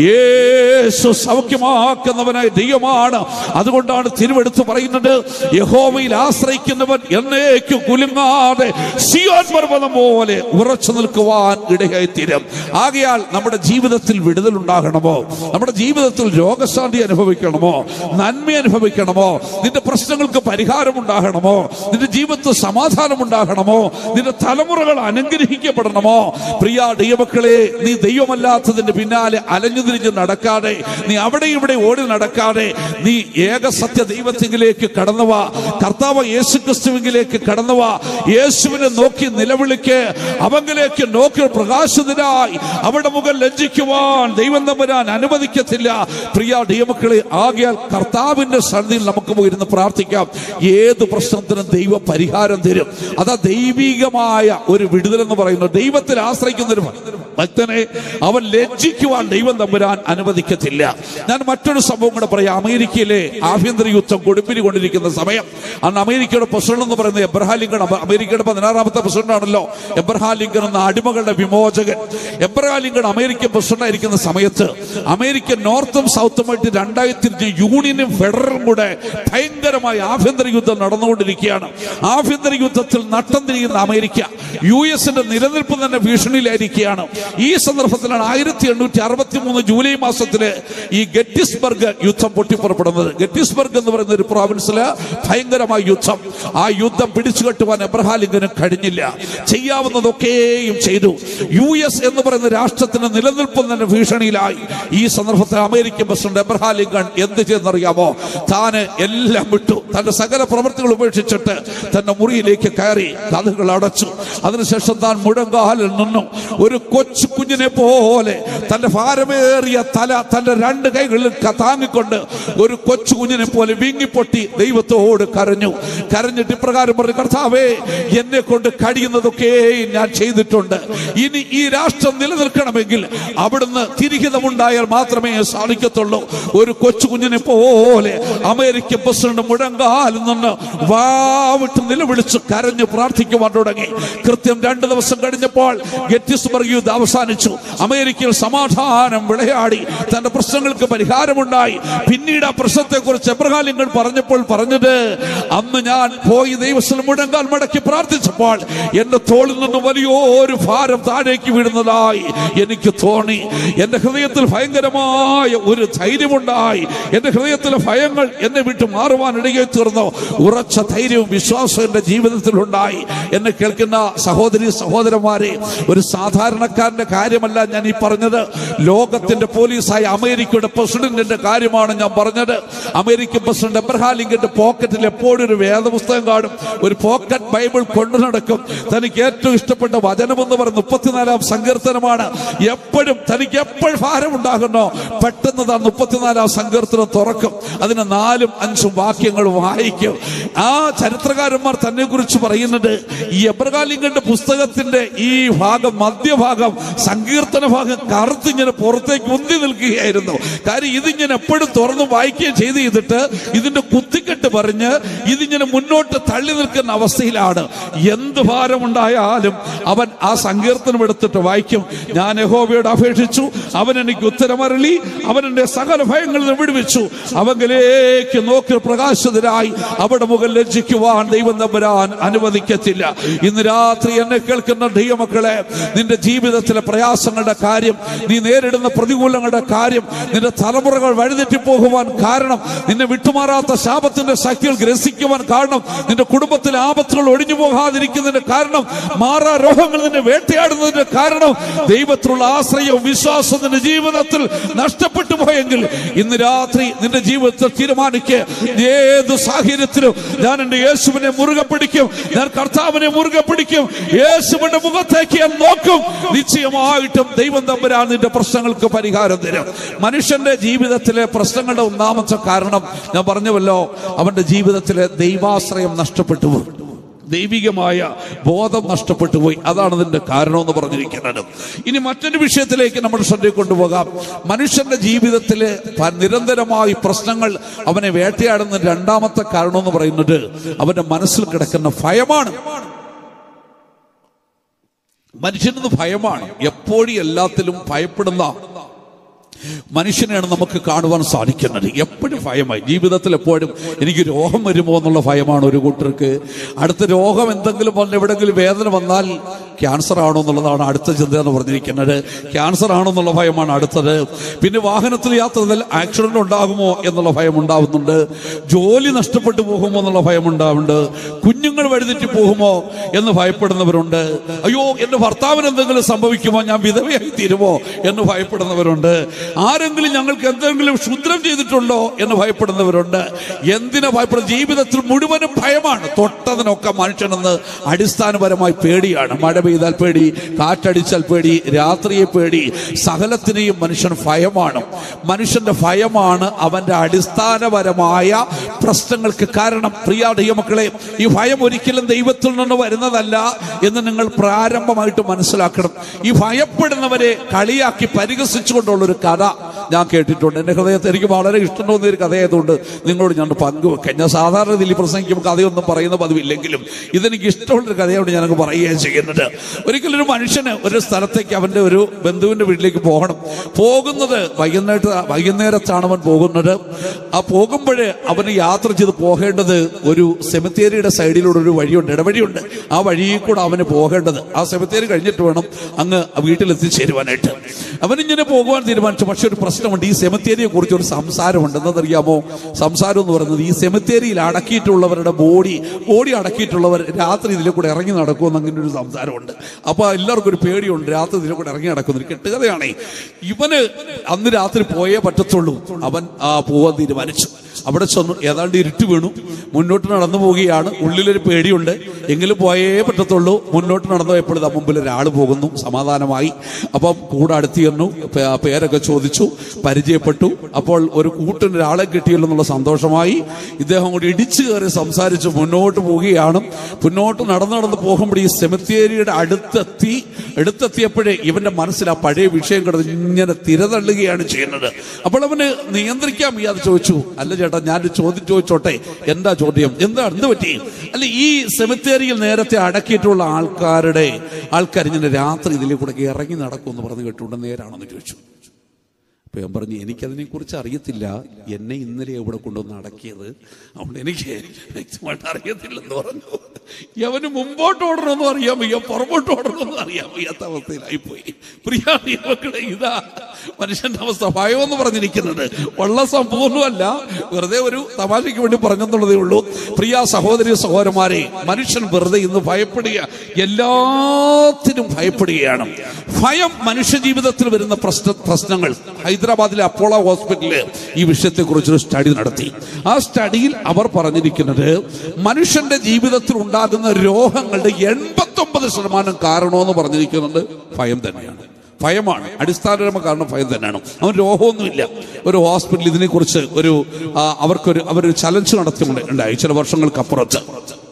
യേശു സൗഖ്യമാക്കുന്നവനായ ദൈവമാണ്. അതുകൊണ്ടാണ് തിരുവെടുത്ത് പറയുന്നത്, യഹോവയിൽ ആശ്രയിക്കുന്നവൻ എന്നേക്കും കുലുങ്ങാതെ സിയോൻ പർവ്വതം പോലെ ഉറച്ചു നിൽക്കുവാൻ ഇടയായിത്തീരും. ആകയാൽ നമ്മുടെ ജീവിതത്തിൽ വിടുതൽ ഉണ്ടാകണമോ, നമ്മുടെ ജീവിതത്തിൽ രോഗശാന്തി അനുഭവിക്കണമോ, നന്മ അനുഭവിക്കണമോ, നിന്റെ പ്രശ്നങ്ങൾക്ക് പരിഹാരം ഉണ്ടാകണമോ, നിന്റെ ജീവിതത്തിൽ സമാധാനം ഉണ്ടാകണമോ, നിന്റെ തലമുറകൾ അനുഗ്രഹിക്കപ്പെടണമോ, പ്രിയ ദൈവമക്കളെ, നീ ദൈവമല്ലാത്തതിന്റെ പിന്നാലെ അലഞ്ഞു തിരിഞ്ഞ് നടക്കാതെ, നീ അവിടെ ഇവിടെ ഓടി നടക്കാതെ, നീ ഏക സത്യ ദൈവത്തിലേക്ക് കടന്നുവാ, കർത്താവ് യേശു ക്രിസ്തുവിലേക്ക് കടന്നുവാ. യേശുവിനെ നോക്കി നിലവിളിക്ക്, അവങ്കിലേക്ക് നോക്കി പ്രകാശിതനായി അവിടെ മുഖം ലജ്ജിക്കുവാൻ ദൈവം തമ്പുരാൻ അനുവദിക്കത്തില്ല. പ്രിയ ദൈവമക്കളെ, ആകയാൽ കർത്താവിന്റെ സന്നിധിയിൽ നമുക്ക് പോയിരുന്ന് പ്രാർത്ഥിക്കാം. ഏത് പ്രശ്നത്തിനും ദൈവ പരിഹാരം തരും. അതാ ദൈവികമായ ഒരു വിടുതൽ എന്ന് പറയുന്നത്. ദൈവത്തിൽ ആശ്രയിക്കുന്ന ഒരു ഭക്തനെ അവൻ ലജ്ജിക്കുവാൻ ദൈവം തമ്പുരാൻ അനുവദിക്കത്തില്ല. ഞാൻ മറ്റൊരു സംഭവം കൂടെ പറയാം. അമേരിക്കയിലെ ആഭ്യന്തര യുദ്ധം കൊടുമ്പിരി കൊണ്ടിരിക്കുന്ന സമയം, അന്ന് അമേരിക്കയുടെ പ്രസിഡന്റ് എന്ന് പറയുന്നത് എബ്രഹാം ലിങ്കൺ, അമേരിക്കയുടെ പതിനാറാമത്തെ പ്രസിഡന്റ് ആണല്ലോ എബ്രഹാം ലിങ്കൺ എന്ന അടിമകളുടെ വിമോചകൻ. എബ്രഹാം ലിങ്കൺ അമേരിക്കൻ പ്രസിഡന്റ് ആയിരിക്കുന്ന സമയത്ത് അമേരിക്കൻ നോർത്തും സൗത്തുമായിട്ട് രണ്ടായിരത്തി യൂണിയനും ഫെഡറലും കൂടെ ഭയങ്കരമായ ആഭ്യന്തര യുദ്ധം നടന്നുകൊണ്ടിരിക്കുകയാണ്. ആഭ്യന്തര യുദ്ധത്തിൽ നട്ടം തിരിയുന്ന അമേരിക്ക യു എസിന്റെ നിലനിൽപ്പ് തന്നെ ഭീഷണിയിലായിരിക്കുകയാണ്. ഈ സന്ദർഭത്തിലാണ് ആയിരത്തി എണ്ണൂറ്റി അറുപത്തി മൂന്ന് ജൂലൈ മാസത്തില് ഈ ഗെറ്റിസ്ബർഗ് യുദ്ധം പൊട്ടിപ്പുറപ്പെടുന്നത്. ഗെറ്റിസ്ബർഗ് എന്ന് പറയുന്ന ഒരു പ്രോവിൻസില് ഭയങ്കരമായ യുദ്ധം. ആ യുദ്ധം പിടിച്ചുകെട്ടുവാൻ എബ്രഹാം ലിങ്കന് കഴിഞ്ഞില്ല. ചെയ്യാവുന്നതൊക്കെയും ചെയ്തു. യു എസ് എന്ന് പറയുന്ന രാഷ്ട്രത്തിന് നിലനിൽപ്പ് തന്നെ ഭീഷണിയിലായി. ഈ സന്ദർഭത്തിൽ അമേരിക്കൻ പ്രസിഡന്റ് എബ്രഹാം ലിങ്കൺ എന്ത് ചെയ്തെന്നറിയാമോ? താന് എല്ലാം വിട്ടു, തന്റെ സകല പ്രവർത്തികൾ ഉപേക്ഷിച്ചിട്ട് തന്റെ മുറിയിലേക്ക് കയറി കഥകൾ അടച്ചു. അതിനുശേഷം താൻ മുഴങ്കാലിൽ നിന്നു ഒരു കൊച്ചു കുഞ്ഞിനെ പോലെ തന്റെ ഭാരമേറിയ തല തന്റെ രണ്ട് കൈകളിൽ താങ്ങിക്കൊണ്ട് ഒരു കൊച്ചു കുഞ്ഞിനെ പോലെ വിങ്ങിപ്പൊട്ടി ദൈവത്തോട് കരഞ്ഞു. കരഞ്ഞിട്ട് ഇപ്രകാരം പറഞ്ഞു, കർത്താവേ, എന്നെ കൊണ്ട് കഴിയുന്നതൊക്കെ ഞാൻ ചെയ്തിട്ടുണ്ട്. ഇനി ഈ രാഷ്ട്രം നിലനിൽക്കണമെങ്കിൽ അവിടുന്ന് തിരിഹിതമുണ്ടായാൽ മാത്രമേ സാധിക്കത്തുള്ളൂ. ഒരു കൊച്ചു കുഞ്ഞിനെ പോലെ അമേരിക്കൻ പ്രസിഡന്റ് മുഴങ്കാലിൽ നിന്ന് വാവിട്ട് നിലവിളിച്ച് കരഞ്ഞു പ്രാർത്ഥിക്കുവാൻ തുടങ്ങി. കൃത്യം രണ്ടു ദിവസം കഴിഞ്ഞപ്പോൾ ഗെറ്റിസ്ബർഗ് യുദ്ധം അവസാനിച്ചു. അമേരിക്കയിൽ സമാധാനം വിളയാടി, തന്റെ പ്രശ്നങ്ങൾക്ക് പരിഹാരമുണ്ടായി. പിന്നീട് ആ പ്രശ്നത്തെ കുറിച്ച് എബ്രഹാം ലിങ്കൺ പറഞ്ഞപ്പോൾ പറഞ്ഞത്, അന്ന് ഞാൻ പോയി ദൈവസ്ഥലം മുഴങ്കാൽ മടക്കി പ്രാർത്ഥിച്ചപ്പോൾ എന്റെ തോളിൽ നിന്ന് വലിയൊരു ഭാരം താഴേക്ക് വീഴുന്നതായി എനിക്ക് തോന്നി. എന്റെ ഹൃദയത്തിൽ ഭയങ്കരമായ ഒരു ധൈര്യമുണ്ടായി. എന്റെ ഹൃദയത്തിലെ ഭയങ്ങൾ എന്നെ വിട്ട് മാറുവാൻ ഇടയായി തീർന്നു. ഉറച്ച ധൈര്യവും വിശ്വാസവും എന്റെ ജീവിതത്തിൽ ഉണ്ടായി. എന്നെ കേൾക്കുന്ന സഹോദരി സഹോദരന്മാരെ, ഒരു സാധാരണക്കാരന്റെ കാര്യമല്ല ഞാൻ ഈ പറഞ്ഞത്. ലോകത്തിന്റെ പോലീസായ അമേരിക്കയുടെ പ്രസിഡന്റിന്റെ കാര്യമാണ് ഞാൻ പറഞ്ഞത്. അമേരിക്കൻ പ്രസിഡന്റ് എബ്രഹാം ലിങ്കന്റെ പോക്കറ്റിൽ എപ്പോഴും ഒരു വേദപുസ്തകം കാണും, ഒരു പോക്കറ്റ് ബൈബിൾ കൊണ്ടു നടക്കും. തനിക്ക് ഏറ്റവും ഇഷ്ടപ്പെട്ട വചനമെന്ന് പറയുന്ന മുപ്പത്തിനാലാം സങ്കീർത്തനമാണ്. എപ്പോഴും തനിക്ക് എപ്പോഴും ഭാരമുണ്ടാകുന്നോ പെട്ടെന്ന് താൻ മുപ്പത്തിനാലാം സങ്കീർത്തനം തുറക്കും, അതിന് നാലും അഞ്ചും വാക്യങ്ങൾ വായിക്കും. ആ ചരിത്രകാരന്മാർ തന്നെ കുറിച്ച് പറയുന്നത്, ഈ എബ്രഹാം ലിങ്കന്റെ പുസ്തകത്തിന്റെ ഈ ഭാഗം, മധ്യഭാഗം, സങ്കീർത്തന ഭാഗം കറുത്തിങ്ങനെ പുറത്തേക്ക് ഉന്തി നിൽക്കുകയായിരുന്നു. കാര്യം ഇതിങ്ങനെ എപ്പോഴും തുറന്ന് വായിക്കുകയും ചെയ്ത് ചെയ്തിട്ട് ഇതിന്റെ കുത്തിക്കെട്ട് പറഞ്ഞ് ഇതിങ്ങനെ മുന്നോട്ട് തള്ളി നിൽക്കുന്ന അവസ്ഥയിലാണ്. എന്ത് ഭാരമുണ്ടായാലും അവൻ ആ സങ്കീർത്തനം എടുത്തിട്ട് വായിക്കും. ഞാൻ യഹോവയോട് അപേക്ഷിച്ചു, അവൻ എനിക്ക് ഉത്തരമരുളി, അവൻ എന്റെ സകല ഭയങ്ങളിൽ നിന്ന് വിടുവിച്ചു. അവങ്കിലേക്ക് നോക്കി പ്രകാശിതരായി അവിടെ മുകളിൽ ലജ്ജിക്കുവാൻ ദൈവം തമ്പുരാൻ അനുവദിക്കത്തില്ല. ഇന്ന് രാത്രി എന്നെ കേൾക്കുന്ന ദൈവമക്കളെ, നിന്റെ ജീവിതത്തിലെ പ്രയാസങ്ങളുടെ കാര്യം, നീ നേരിടുന്ന പ്രതികൂലങ്ങളുടെ കാര്യം, നിന്റെ തലമുറകൾ വഴിതെറ്റി പോകുവാൻ കാരണം, നിന്നെ വിട്ടുമാറാത്ത ശാപത്തിന്റെ ശക്തികൾ ഗ്രസിക്കുവാൻ കാരണം, നിന്റെ കുടുംബത്തിലെ ആപത്തുകൾ ഒഴിഞ്ഞു പോകാതിരിക്കുന്നതിന്റെ കാരണം, മാറാ രോഗങ്ങൾ നിന്നെ വേട്ടയാടുന്നതിന്റെ കാരണം, ദൈവത്തിലുള്ള ആശ്രയവും വിശ്വാസവും നിന്റെ ജീവിതത്തിൽ നഷ്ടപ്പെട്ടു പോയെങ്കിൽ ഇന്ന് രാത്രി നിന്റെ ജീവിതത്തിൽ തീരുമാനിക്കുക, ഏത് സാഹചര്യത്തിലും ഞാൻ എന്റെ യേശുവിനെ മുറുകെ പിടിക്കും, ഞാൻ കർത്താവിനെ മുറുകെ പിടിക്കും, യേശുവിന്റെ മുഖത്തേക്ക് ഞാൻ നോക്കും. നിശ്ചയമായിട്ടും ദൈവം തമ്പുരാൻ നിന്റെ പ്രശ്നങ്ങൾക്ക് പരിഹാരം തരും. മനുഷ്യന്റെ ജീവിതത്തിലെ പ്രശ്നങ്ങളുടെ ഒന്നാമത്തെ കാരണം ഞാൻ പറഞ്ഞുവല്ലോ, അവന്റെ ജീവിതത്തിലെ ദൈവാശ്രയം നഷ്ടപ്പെട്ടു പോയി, ദൈവികമായ ബോധം നഷ്ടപ്പെട്ടു പോയി. അതാണ് ഇതിന്റെ കാരണമെന്ന് പറഞ്ഞിരിക്കുന്നത്. ഇനി മറ്റൊരു വിഷയത്തിലേക്ക് നമ്മൾ ശ്രദ്ധ കൊണ്ടുപോകാം. മനുഷ്യന്റെ ജീവിതത്തിലെ നിരന്തരമായി പ്രശ്നങ്ങൾ അവനെ വേട്ടയാടുന്ന രണ്ടാമത്തെ കാരണം എന്ന് പറയുന്നത് അവന്റെ മനസ്സിൽ കിടക്കുന്ന ഭയമാണ്. മനുഷ്യന് ഭയമാണ്. എപ്പോഴും എല്ലാത്തിലും ഭയപ്പെടുന്ന മനുഷ്യനെയാണ് നമുക്ക് കാണുവാൻ സാധിക്കുന്നത്. എപ്പോഴും ഭയമായി ജീവിതത്തിൽ, എപ്പോഴും എനിക്ക് രോഗം വരുമോ എന്നുള്ള ഭയമാണ് ഒരു കൂട്ടർക്ക്. അടുത്ത രോഗം എന്തെങ്കിലും വന്ന് എവിടെങ്കിലും വേദന വന്നാൽ ക്യാൻസർ ആണോ എന്നുള്ളതാണ് അടുത്ത ചിന്ത എന്ന് പറഞ്ഞിരിക്കുന്നത്. ക്യാൻസർ ആണോ എന്നുള്ള ഭയമാണ് അടുത്തത്. പിന്നെ വാഹനത്തിൽ യാത്ര ചെയ്താൽ ആക്സിഡന്റ് ഉണ്ടാകുമോ എന്നുള്ള ഭയം ഉണ്ടാവുന്നുണ്ട്. ജോലി നഷ്ടപ്പെട്ടു പോകുമോ എന്നുള്ള ഭയം ഉണ്ടാവുന്നുണ്ട്. കുഞ്ഞുങ്ങൾ വഴിതെറ്റി പോകുമോ എന്ന് ഭയപ്പെടുന്നവരുണ്ട്. അയ്യോ, എന്റെ ഭർത്താവിന് എന്തെങ്കിലും സംഭവിക്കുമോ, ഞാൻ വിധവയായി തീരുമോ എന്ന് ഭയപ്പെടുന്നവരുണ്ട്. ആരെങ്കിലും ഞങ്ങൾക്ക് എന്തെങ്കിലും ക്ഷുദ്രം ചെയ്തിട്ടുണ്ടോ എന്ന് ഭയപ്പെടുന്നവരുണ്ട്. എന്തിനാ ഭയപ്പെടുന്നത്? ജീവിതത്തിൽ മുഴുവനും ഭയമാണ്. തൊട്ടതിനൊക്കെ മനുഷ്യനെന്ന് അടിസ്ഥാനപരമായി പേടിയാണ്. മഴ പെയ്താൽ പേടി, കാറ്റടിച്ചാൽ പേടി, രാത്രിയെ പേടി, സകലത്തിനെയും മനുഷ്യൻ ഭയമാണ്. മനുഷ്യന്റെ ഭയമാണ് അവന്റെ അടിസ്ഥാനപരമായ പ്രശ്നങ്ങൾക്ക് കാരണം. പ്രിയ ദൈവമക്കളെ, ഈ ഭയം ഒരിക്കലും ദൈവത്തിൽ നിന്ന് വരുന്നതല്ല എന്ന് നിങ്ങൾ പ്രാരംഭമായിട്ട് മനസ്സിലാക്കണം. ഈ ഭയപ്പെടുന്നവരെ കളിയാക്കി പരിഹസിച്ചുകൊണ്ടുള്ള ഒരു കഥ ഞാൻ കേട്ടിട്ടുണ്ട്. എന്റെ ഹൃദയത്തിൽ എനിക്ക് വളരെ ഇഷ്ടം തോന്നിയ ഒരു കഥയായതുകൊണ്ട് നിങ്ങളോട് ഞാൻ പങ്കുവെക്കാം. ഞാൻ സാധാരണ ഇതിൽ പ്രസംഗിക്കുമ്പോൾ കഥയൊന്നും പറയുന്ന പതിവില്ലെങ്കിലും ഇതെനിക്ക് ഇഷ്ടമുള്ളൊരു കഥയോട് ഞാനങ്ങ് പറയുകയാണ് ചെയ്യുന്നത്. ഒരിക്കലും ഒരു മനുഷ്യന് ഒരു സ്ഥലത്തേക്ക് അവന്റെ ഒരു ബന്ധുവിന്റെ വീട്ടിലേക്ക് പോകണം. പോകുന്നത് വൈകുന്നേരത്ത് വൈകുന്നേരത്താണ് അവൻ പോകുന്നത്. ആ പോകുമ്പോഴേ അവന് യാത്ര ചെയ്ത് പോകേണ്ടത് ഒരു സെമിത്തേരിയുടെ സൈഡിലൂടെ ഒരു വഴിയുണ്ട്, ഇടവഴിയുണ്ട്. ആ വഴിയിൽ കൂടെ അവന് പോകേണ്ടത്. ആ സെമിത്തേരി കഴിഞ്ഞിട്ട് വേണം അങ്ങ് വീട്ടിലെത്തിച്ചേരുവാനായിട്ട്. അവനിങ്ങനെ പോകുവാൻ തീരുമാനിച്ചു. പക്ഷെ ഒരു പ്രശ്നമുണ്ട്. ഈ സെമിത്തേരിയെ കുറിച്ച് ഒരു സംസാരമുണ്ട്. എന്താണെന്നറിയാമോ? സംസാരം എന്ന് പറയുന്നത്, ഈ സെമിത്തേരിയിൽ അടക്കിയിട്ടുള്ളവരുടെ ബോഡി ബോഡി അടക്കിയിട്ടുള്ളവർ രാത്രി ഇതിലെ കൂടെ ഇറങ്ങി നടക്കുമെന്ന് അങ്ങനെ ഒരു സംസാരമുണ്ട്. അപ്പൊ എല്ലാവർക്കും ഒരു പേടിയുണ്ട്, രാത്രി ഇതിലെ കൂടെ ഇറങ്ങി നടക്കുന്ന കെട്ടുകഥയാണേ. ഇവന് അന്ന് രാത്രി പോയേ പറ്റത്തുള്ളൂ. അവൻ ആ പോവാൻ തീരുമാനിച്ചു. അവിടെ ചെന്നു. ഏതാണ്ട് ഇരുട്ട് വീണു. മുന്നോട്ട് നടന്നു പോവുകയാണ്. ഉള്ളിലൊരു പേടിയുണ്ട്, എങ്കിലും പോയേ പറ്റത്തുള്ളൂ. മുന്നോട്ട് നടന്നു പോയപ്പോൾ ഇതാ മുമ്പിൽ ഒരാൾ പോകുന്നു. സമാധാനമായി. അപ്പം കൂടെ അടുത്തിരുന്നു, പേരൊക്കെ ചോദിച്ചു, പരിചയപ്പെട്ടു. അപ്പോൾ ഒരു കൂട്ടിന് ഒരാളെ കിട്ടിയല്ലോ എന്നുള്ള സന്തോഷമായി. ഇദ്ദേഹം കൂടി ഇടിച്ചു കയറി സംസാരിച്ച് മുന്നോട്ട് പോവുകയാണ്. മുന്നോട്ട് നടന്നു നടന്ന് പോകുമ്പോൾ ഈ സെമിത്തേരിയുടെ അടുത്തെത്തി എടുത്തെത്തിയപ്പോഴേ ഇവന്റെ മനസ്സിൽ ആ പഴയ വിഷയം കിടന്ന് ഇങ്ങനെ തിരതള്ളുകയാണ് ചെയ്യുന്നത്. അപ്പോൾ അവന് നിയന്ത്രിക്കാൻ വയ്യാതെ ചോദിച്ചു, അല്ല ചേട്ടാ, ഞാനൊരു ചോദ്യം ചോദിച്ചോട്ടെ. എന്താ ചോദ്യം? എന്താ എന്ത് പറ്റി? അല്ല, ഈ സെമിത്തേരിയിൽ നേരത്തെ അടക്കിയിട്ടുള്ള ആൾക്കാരുടെ ആൾക്കാർ ഇങ്ങനെ രാത്രി ഇതിലെ കൂടെ ഇറങ്ങി നടക്കുമെന്ന് പറഞ്ഞ് കേട്ടുകൊണ്ട് നേരാണെന്ന് ചോദിച്ചു. അപ്പൊ ഞാൻ പറഞ്ഞു, എനിക്കതിനെക്കുറിച്ച് അറിയത്തില്ല, എന്നെ ഇന്നലെ എവിടെ കൊണ്ടുവന്ന് അടക്കിയത്, അതുകൊണ്ട് എനിക്ക് വ്യക്തമായിട്ട് അറിയത്തില്ലെന്ന് പറഞ്ഞു. അവന് മുമ്പോട്ട് ഓടണമെന്നും അറിയാൻ വയ്യ, പുറമോട്ട് ഓടണമെന്നും അറിയാൻ വയ്യാത്ത അവസ്ഥയിലായിപ്പോയി. പ്രിയ മക്കളെ, ഇതാ മനുഷ്യന്റെ അവസ്ഥ. ഭയമെന്ന് പറഞ്ഞിരിക്കുന്നത് വള്ള സംഭവമല്ല, വെറുതെ ഒരു തമാശയ്ക്ക് വേണ്ടി പറഞ്ഞെന്നുള്ളതേ ഉള്ളൂ. പ്രിയ സഹോദരി സഹോദരന്മാരെ, മനുഷ്യൻ വെറുതെ ഇന്ന് ഭയപ്പെടുക, എല്ലാത്തിനും ഭയപ്പെടുകയാണ്. ഭയം മനുഷ്യ ജീവിതത്തിൽ വരുന്ന പ്രശ്ന പ്രശ്നങ്ങൾ ഹൈദരാബാദിലെ അപ്പോളോ ഹോസ്പിറ്റലില് ഈ വിഷയത്തെ കുറിച്ചൊരു സ്റ്റഡി നടത്തി. ആ സ്റ്റഡിയിൽ അവർ പറഞ്ഞിരിക്കുന്നത് മനുഷ്യന്റെ ജീവിതത്തിൽ ഉണ്ടാകുന്ന രോഗങ്ങളുടെ എൺപത്തി ഒമ്പത് ശതമാനം കാരണമെന്ന് പറഞ്ഞിരിക്കുന്നത് ഭയം തന്നെയാണ്. ഭയമാണ് അടിസ്ഥാനപരമായ കാരണം. ഭയം തന്നെയാണ്. അവൻ രോഗമൊന്നുമില്ല. ഒരു ഹോസ്പിറ്റലിൽ ഇതിനെക്കുറിച്ച് ഒരു അവർക്കൊരു അവരൊരു ചലഞ്ച് നടത്തിയിട്ടുണ്ടായി ചില വർഷങ്ങൾക്കപ്പുറത്ത്.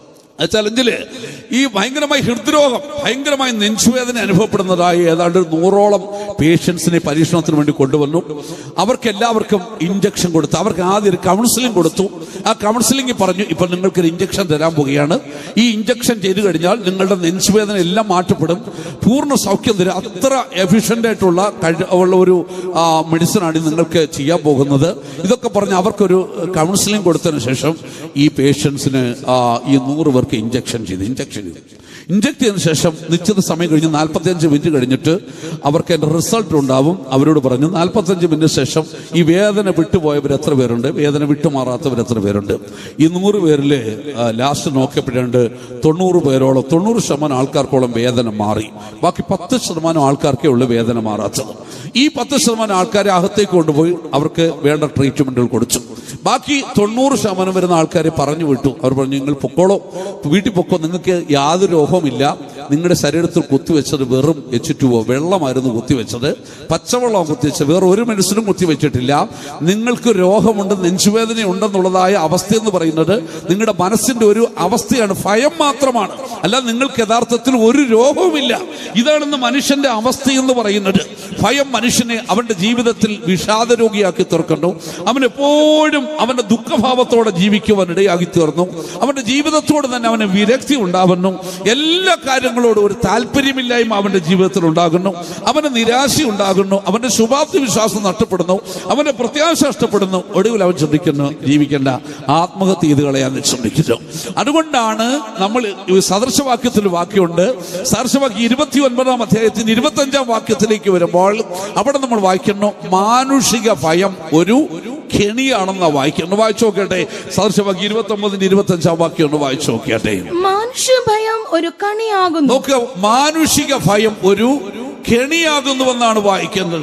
ആ ചലഞ്ചില് ഈ ഭയങ്കരമായി ഹൃദ്രോഗം, ഭയങ്കരമായി നെഞ്ചുവേദന അനുഭവപ്പെടുന്നതായി ഏതാണ്ട് നൂറോളം പേഷ്യൻസിനെ പരീക്ഷണത്തിന് വേണ്ടി കൊണ്ടുവന്നു. അവർക്ക് എല്ലാവർക്കും ഇഞ്ചക്ഷൻ കൊടുത്തു. അവർക്ക് ആദ്യം ഒരു കൗൺസിലിംഗ് കൊടുത്തു. ആ കൗൺസിലിംഗ് പറഞ്ഞു, ഇപ്പൊ നിങ്ങൾക്കൊരു ഇഞ്ചക്ഷൻ തരാൻ പോവുകയാണ്. ഈ ഇഞ്ചക്ഷൻ ചെയ്തു കഴിഞ്ഞാൽ നിങ്ങളുടെ നെഞ്ചുവേദന എല്ലാം മാറ്റപ്പെടും, പൂർണ്ണ സൗഖ്യം തരും. അത്ര എഫിഷ്യന്റ് ആയിട്ടുള്ള ഉള്ള ഒരു മെഡിസിനാണ് നിങ്ങൾക്ക് ചെയ്യാൻ പോകുന്നത്. ഇതൊക്കെ പറഞ്ഞ് അവർക്കൊരു കൗൺസിലിംഗ് കൊടുത്തതിന് ശേഷം ഈ പേഷ്യൻസിന് ഈ നൂറ് പേർക്ക് ഇഞ്ചക്ഷൻ ചെയ്തു ഇഞ്ചക്ഷൻ ചെയ്തു ഇഞ്ചക്ട് ചെയ്തതിനു ശേഷം നിശ്ചിത സമയം കഴിഞ്ഞ് നാൽപ്പത്തി അഞ്ച് മിനിറ്റ് കഴിഞ്ഞിട്ട് അവർക്ക് അതിന്റെ റിസൾട്ട് ഉണ്ടാവും. അവരോട് പറഞ്ഞു, നാൽപ്പത്തഞ്ച് മിനിറ്റ് ശേഷം ഈ വേദന വിട്ടുപോയവർ എത്ര പേരുണ്ട്, വേദന വിട്ടുമാറാത്തവർ എത്ര പേരുണ്ട്. ഈ നൂറ് പേരില് ലാസ്റ്റ് നോക്കിയപ്പോഴുണ്ട് തൊണ്ണൂറ് പേരോളം തൊണ്ണൂറ് ശതമാനം ആൾക്കാർക്കോളം വേദന മാറി. ബാക്കി പത്ത് ശതമാനം ആൾക്കാർക്കേ ഉള്ളൂ വേദന മാറാത്തത്. ഈ പത്ത് ശതമാനം ആൾക്കാരെ അകത്തേക്ക് കൊണ്ടുപോയി അവർക്ക് വേണ്ട ട്രീറ്റ്മെന്റുകൾ കൊടുത്തു. ബാക്കി തൊണ്ണൂറ് ശതമാനം വരുന്ന ആൾക്കാരെ പറഞ്ഞു വിട്ടു. അവർ പറഞ്ഞു, നിങ്ങൾ പൊക്കോളോ, വീട്ടിൽ പൊക്കോ, നിങ്ങൾക്ക് യാതൊരു രോഗവുമില്ല. നിങ്ങളുടെ ശരീരത്തിൽ കുത്തിവെച്ചത് വെറും എച്ച് ടു ഒ വെള്ളമായിരുന്നു കുത്തിവെച്ചത്, പച്ചവെള്ളം കുത്തിവെച്ചത്, വേറെ ഒരു മെഡിസിനും കുത്തിവെച്ചിട്ടില്ല. നിങ്ങൾക്ക് രോഗമുണ്ട്, നെഞ്ചുവേദന ഉണ്ടെന്നുള്ളതായ അവസ്ഥ എന്ന് പറയുന്നത് നിങ്ങളുടെ മനസ്സിന്റെ ഒരു അവസ്ഥയാണ്, ഭയം മാത്രമാണ്. അല്ല, നിങ്ങൾക്ക് യഥാർത്ഥത്തിൽ ഒരു രോഗവുമില്ല. ഇതാണെന്ന് മനുഷ്യന്റെ അവസ്ഥ എന്ന് പറയുന്നത്. ഭയം മനുഷ്യനെ അവന്റെ ജീവിതത്തിൽ വിഷാദ രോഗിയാക്കി തീർക്കുന്നു. അവൻ എപ്പോഴും അവന്റെ ദുഃഖഭാവത്തോടെ ജീവിക്കുവാൻ ഇടയാക്കി തീർന്നു. അവന്റെ ജീവിതത്തോട് തന്നെ അവന് വിരക്തി ഉണ്ടാകുന്നു. എല്ലാ കാര്യങ്ങളോടും ഒരു താല്പര്യമില്ലായ്മ അവന്റെ ജീവിതത്തിൽ ഉണ്ടാകുന്നു. അവന് നിരാശ ഉണ്ടാകുന്നു. അവന്റെ ശുഭാപ്തി വിശ്വാസം നഷ്ടപ്പെടുന്നു. അവന്റെ പ്രത്യാശ നഷ്ടപ്പെടുന്നു. ഒടുവിൽ അവൻ ചിന്തിക്കുന്നു, ജീവിക്കേണ്ട, ആത്മഹത്യ ചെയ്ത് കളയാൻ ചിന്തിക്കുന്നു. അതുകൊണ്ടാണ് നമ്മൾ സദൃശവാക്യത്തിൽ വാക്യമുണ്ട്. സദൃശവാക്യം ഇരുപത്തി ഒൻപതാം അധ്യായത്തിന് ഇരുപത്തി അഞ്ചാം വാക്യത്തിലേക്ക് വരുമ്പോൾ അവിടെ നമ്മൾ വായിക്കുന്നു, മാനുഷിക ഭയം ഒരു കെണിയാണെന്ന വായിക്കുന്നു. വായിച്ചു നോക്കട്ടെ. സദൃശവാക്യം ഇരുപത്തി ഒമ്പതിന് ഇരുപത്തി അഞ്ചാം വാക്യം ഒന്ന് വായിച്ചു നോക്കിയാട്ടെ. മാനുഷിക ഭയം ഒരു കണിയാകുന്നു. നോക്കുക, മാനുഷിക ഭയം ഒരു കെണിയാകുന്നുവെന്നാണ് വായിക്കുന്നത്.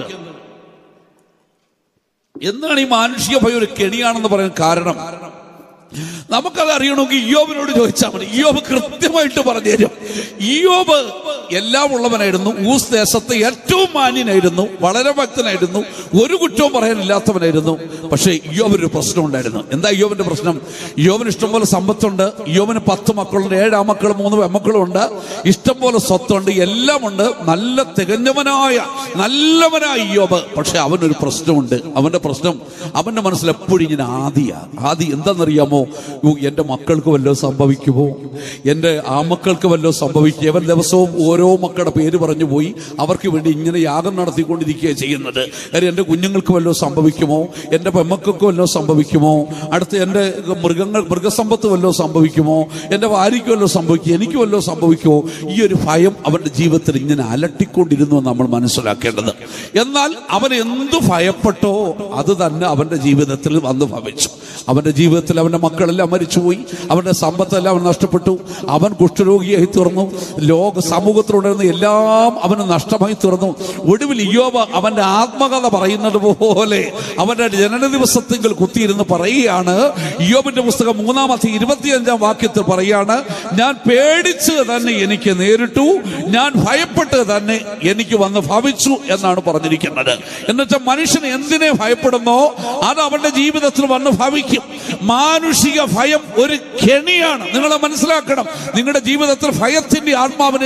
എന്താണ് ഈ മാനുഷിക ഭയം ഒരു കെണിയാണെന്ന് പറയാൻ കാരണം? നമുക്കത് അറിയണമെങ്കിൽ ഇയ്യോബിനോട് ചോദിച്ചാൽ മതി. ഇയ്യോബ് കൃത്യമായിട്ട് പറഞ്ഞു തരും. ഇയ്യോബ് എല്ലാം ഉള്ളവനായിരുന്നു, ഊസ് ദേശത്തെ ഏറ്റവും മാന്യനായിരുന്നു, വളരെ ഭക്തനായിരുന്നു, ഒരു കുറ്റവും പറയാനില്ലാത്തവനായിരുന്നു. പക്ഷേ ഇയ്യോബിനൊരു പ്രശ്നം ഉണ്ടായിരുന്നു. എന്താ ഇയ്യോബിന്റെ പ്രശ്നം? ഇയ്യോബിന് ഇഷ്ടംപോലെ സമ്പത്തുണ്ട്. ഇയ്യോബിന് പത്ത് മക്കളുണ്ട്, ഏഴ് ആമക്കളും മൂന്ന് പെമ്മക്കളും ഉണ്ട്, ഇഷ്ടംപോലെ സ്വത്തുണ്ട്, എല്ലാം ഉണ്ട്, നല്ല തികഞ്ഞവനായ നല്ലവനായ ഇയ്യോബ്. പക്ഷെ അവനൊരു പ്രശ്നമുണ്ട്. അവന്റെ പ്രശ്നം, അവന്റെ മനസ്സിൽ എപ്പോഴും ഇങ്ങനെ ആദിയാ ആദി എന്താണെന്നറിയാമോ? എന്റെ മക്കൾക്ക് വല്ലതും സംഭവിക്കുമോ, എന്റെ ആമക്കൾക്ക് വല്ലതും സംഭവിക്കും. അവൻ ദിവസവും ഓരോ മക്കളുടെ പേര് പറഞ്ഞു പോയി അവർക്ക് വേണ്ടി ഇങ്ങനെ യാഗം നടത്തിക്കൊണ്ടിരിക്കുകയാണ് ചെയ്യുന്നത്. കാര്യം എന്റെ കുഞ്ഞുങ്ങൾക്ക് വല്ലതും സംഭവിക്കുമോ, എന്റെ പെമ്മക്കൾക്ക് വല്ലതും സംഭവിക്കുമോ, അടുത്ത് എന്റെ മൃഗങ്ങൾ മൃഗസമ്പത്ത് വല്ലതും സംഭവിക്കുമോ, എന്റെ ഭാര്യയ്ക്ക് വല്ലതും സംഭവിക്കും, എനിക്ക് വല്ലതും സംഭവിക്കുമോ? ഈ ഒരു ഭയം അവന്റെ ജീവിതത്തിൽ ഇങ്ങനെ അലട്ടിക്കൊണ്ടിരുന്നു നമ്മൾ മനസ്സിലാക്കേണ്ടത്. എന്നാൽ അവൻ എന്തു ഭയപ്പെട്ടോ അത് തന്നെ അവന്റെ ജീവിതത്തിൽ വന്ന് ഭവിച്ചു. അവന്റെ ജീവിതത്തിൽ അവന്റെ മക്കളെല്ലാം മരിച്ചുപോയി, അവന്റെ സമ്പത്തെല്ലാം അവൻ നഷ്ടപ്പെട്ടു, അവൻ കുഷ്ഠരോഗിയായി തീർന്നു, ലോക സമൂഹത്തിലുണ്ടായിരുന്ന എല്ലാം അവന് നഷ്ടമായി തീർന്നു. ഒടുവിൽ ഇയ്യോബ് അവന്റെ ആത്മകഥ പറയുന്നത് പോലെ അവന്റെ ജനന ദിവസത്തിൽ കുത്തിയിരുന്ന് പറയുകയാണ്. ഇയ്യോബിന്റെ പുസ്തകം മൂന്നാമത്തെ ഇരുപത്തിയഞ്ചാം വാക്യത്തിൽ പറയാണ്, ഞാൻ പേടിച്ച് തന്നെ എനിക്ക് നേരിട്ടു, ഞാൻ ഭയപ്പെട്ട് തന്നെ എനിക്ക് വന്ന് ഭവിച്ചു എന്നാണ് പറഞ്ഞിരിക്കുന്നത്. എന്നുവെച്ചാൽ മനുഷ്യൻ എന്തിനെ ഭയപ്പെടുന്നോ അത് അവന്റെ ജീവിതത്തിൽ വന്ന് ഭവിക്കും. മാനുഷിക ഭയം ഒരു കെണിയാണ്. നിങ്ങൾ മനസ്സിലാക്കണം. നിങ്ങളുടെ ജീവിതത്തിൽ ഭയത്തിന്റെ ആത്മാവിനെ ശാസിക്കാൻ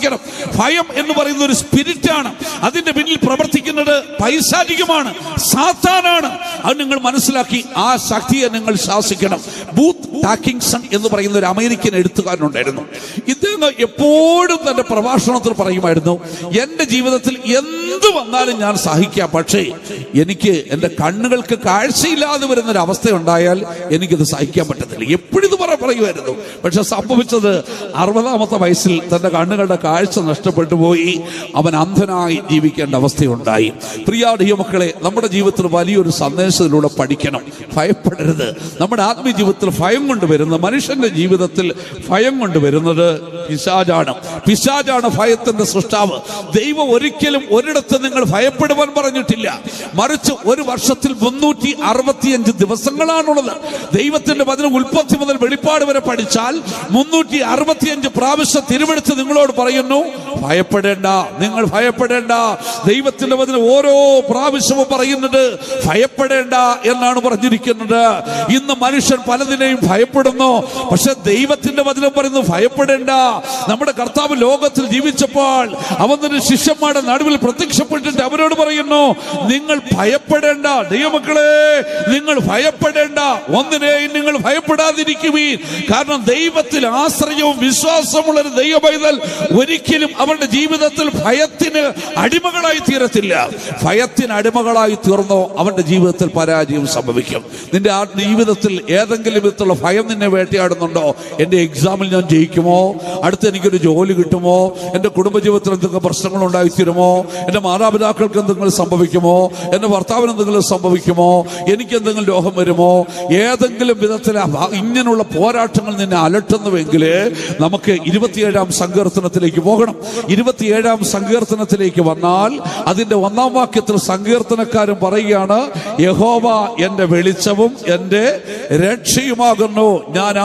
പ്രാർത്ഥിക്കണം. ഭയം എന്ന് പറയുന്ന ഒരു സ്പിരിറ്റാണ്. അതിന്റെ പിന്നിൽ പ്രവർത്തിക്കുന്നത് പൈശാചികമാണ്, സാത്താനാണ്. അത് നിങ്ങൾ മനസ്സിലാക്കി ആ ശക്തിയെ നിങ്ങൾ ശാസിക്കണം. ബൂത്ത് ടാക്കിൻസൺ എന്ന് പറയുന്ന ഒരു അമേരിക്കൻ എഴുത്തുകാരനുണ്ടായിരുന്നു. ഇദ്ദേഹം എപ്പോഴും തന്റെ പ്രഭാഷണത്തിൽ പറയുമായിരുന്നു, എന്റെ ജീവിതത്തിൽ എന്ത് വന്നാലും ഞാൻ സഹിക്കാം, പക്ഷേ എനിക്ക് എന്റെ കണ്ണുകൾക്ക് കാഴ്ചയില്ലാതെ വരുന്നൊരു അവസ്ഥ ഉണ്ടായാൽ എനിക്കിത് സഹിക്കാൻ പറ്റത്തില്ല. എപ്പോഴും ഇത് പറയുമായിരുന്നു. പക്ഷെ സംഭവിച്ചത് അറുപതാമത്തെ വയസ്സിൽ തന്റെ കണ്ണുകളുടെ കാഴ്ച നഷ്ടപ്പെട്ടു പോയി. അവൻ അന്ധനായി ജീവിക്കേണ്ട അവസ്ഥയുണ്ടായി. പ്രിയ ദൈവമക്കളെ, നമ്മുടെ ജീവിതത്തിൽ വലിയൊരു സന്ദേശത്തിലൂടെ പഠിക്കണം. ഭയപ്പെടരുത്. നമ്മുടെ ആത്മീയ ജീവിതത്തിൽ ഭയം കൊണ്ടുവരുന്നത്, മനുഷ്യന്റെ ജീവിതത്തിൽ ഭയം കൊണ്ടുവരുന്നത് പിശാചാണ്. പിശാചാണ് ഭയത്തിന്റെ സൃഷ്ടാവ്. ദൈവം ഒരിക്കലും ഒരിടത്ത് നിങ്ങൾ ഭയപ്പെടുവാൻ പറഞ്ഞിട്ടില്ല. മറിച്ച് ഒരു വർഷത്തിൽ മുന്നൂറ്റി അറുപത്തിയഞ്ച് ദിവസങ്ങളാണുള്ളത്. ദൈവത്തിന്റെ വചനം ഉൽപ്പത്തി മുതൽ വെളിപ്പാട് വരെ പഠിച്ചാൽ മുന്നൂറ്റി അറുപത്തിയഞ്ച് പ്രാവശ്യം തിരുവെടുത്ത് നിങ്ങളോട് പറയുന്നു, ഭയപ്പെടേണ്ട, നിങ്ങൾ ഭയപ്പെടേണ്ട. ദൈവത്തിന്റെ വചനം ഓരോ പ്രാവശ്യവും പറയുന്നത് ഭയപ്പെടേണ്ട എന്നാണ് പറഞ്ഞിരിക്കുന്നത്. ഇന്ന് മനുഷ്യൻ പലതിനെയും ഭയപ്പെടുന്നു. പക്ഷെ ദൈവത്തിന്റെ വചനം പറയുന്നു ഭയപ്പെടേണ്ട. നമ്മുടെ കർത്താവ് ലോകത്തിൽ ജീവിച്ചപ്പോൾ അവൻ തന്നെ ശിഷ്യന്മാരുടെ നടുവിൽ പ്രത്യക്ഷപ്പെട്ടിട്ട് അവരോട് പറയുന്നു, നിങ്ങൾ ഭയപ്പെടേണ്ട. ദൈവമക്കളെ, നിങ്ങൾ ഭയപ്പെടേണ്ട. ഒന്നിനെയും നിങ്ങൾ ഭയപ്പെടാതിരിക്കുവീൻ. കാരണം ദൈവത്തിൽ ആശ്രയവും വിശ്വാസമുള്ള ഒരു ദൈവ പൈതൽ ഒരിക്കലും അവരുടെ ജീവിതത്തിൽ ഭയത്തിന് അടിമകളായി തീരത്തില്ല. ഭയത്തിന് അടിമകളായി തീർന്നോ അവന്റെ ജീവിതത്തിൽ പരാജയം സംഭവിക്കും. നിന്റെ ആ ജീവിതത്തിൽ ഏതെങ്കിലും വിധത്തിലുള്ള ഭയം നിന്നെ വേട്ടയാടുന്നുണ്ടോ? എന്റെ എക്സാമിൽ ഞാൻ ജയിക്കുമോ? അടുത്ത് എനിക്കൊരു ജോലി കിട്ടുമോ? എന്റെ കുടുംബജീവിതത്തിൽ എന്തെങ്കിലും പ്രശ്നങ്ങൾ ഉണ്ടായിത്തീരുമോ? എന്റെ മാതാപിതാക്കൾക്ക് എന്തെങ്കിലും സംഭവിക്കുമോ? എന്റെ ഭർത്താവിന് എന്തെങ്കിലും സംഭവിക്കുമോ? എനിക്ക് എന്തെങ്കിലും രോഗം വരുമോ? ഏതെങ്കിലും വിധത്തിൽ ഇങ്ങനെയുള്ള പോരാട്ടങ്ങൾ നിന്നെ അലട്ടുന്നുവെങ്കിൽ നമുക്ക് ഇരുപത്തിയേഴാം സങ്കീർത്തനത്തിലേക്ക് പോകണം. ഇരുപത്തിയേഴാം സങ്കീർത്തനത്തിലേക്ക് വന്നാൽ അതിന്റെ ഒന്നാം വാക്യത്തിൽ സങ്കീർത്തനക്കാരൻ പറയുകയാണ്, യഹോവ എന്റെ വെളിച്ചവും എന്റെ രക്ഷയുമാകുന്നു, ഞാൻ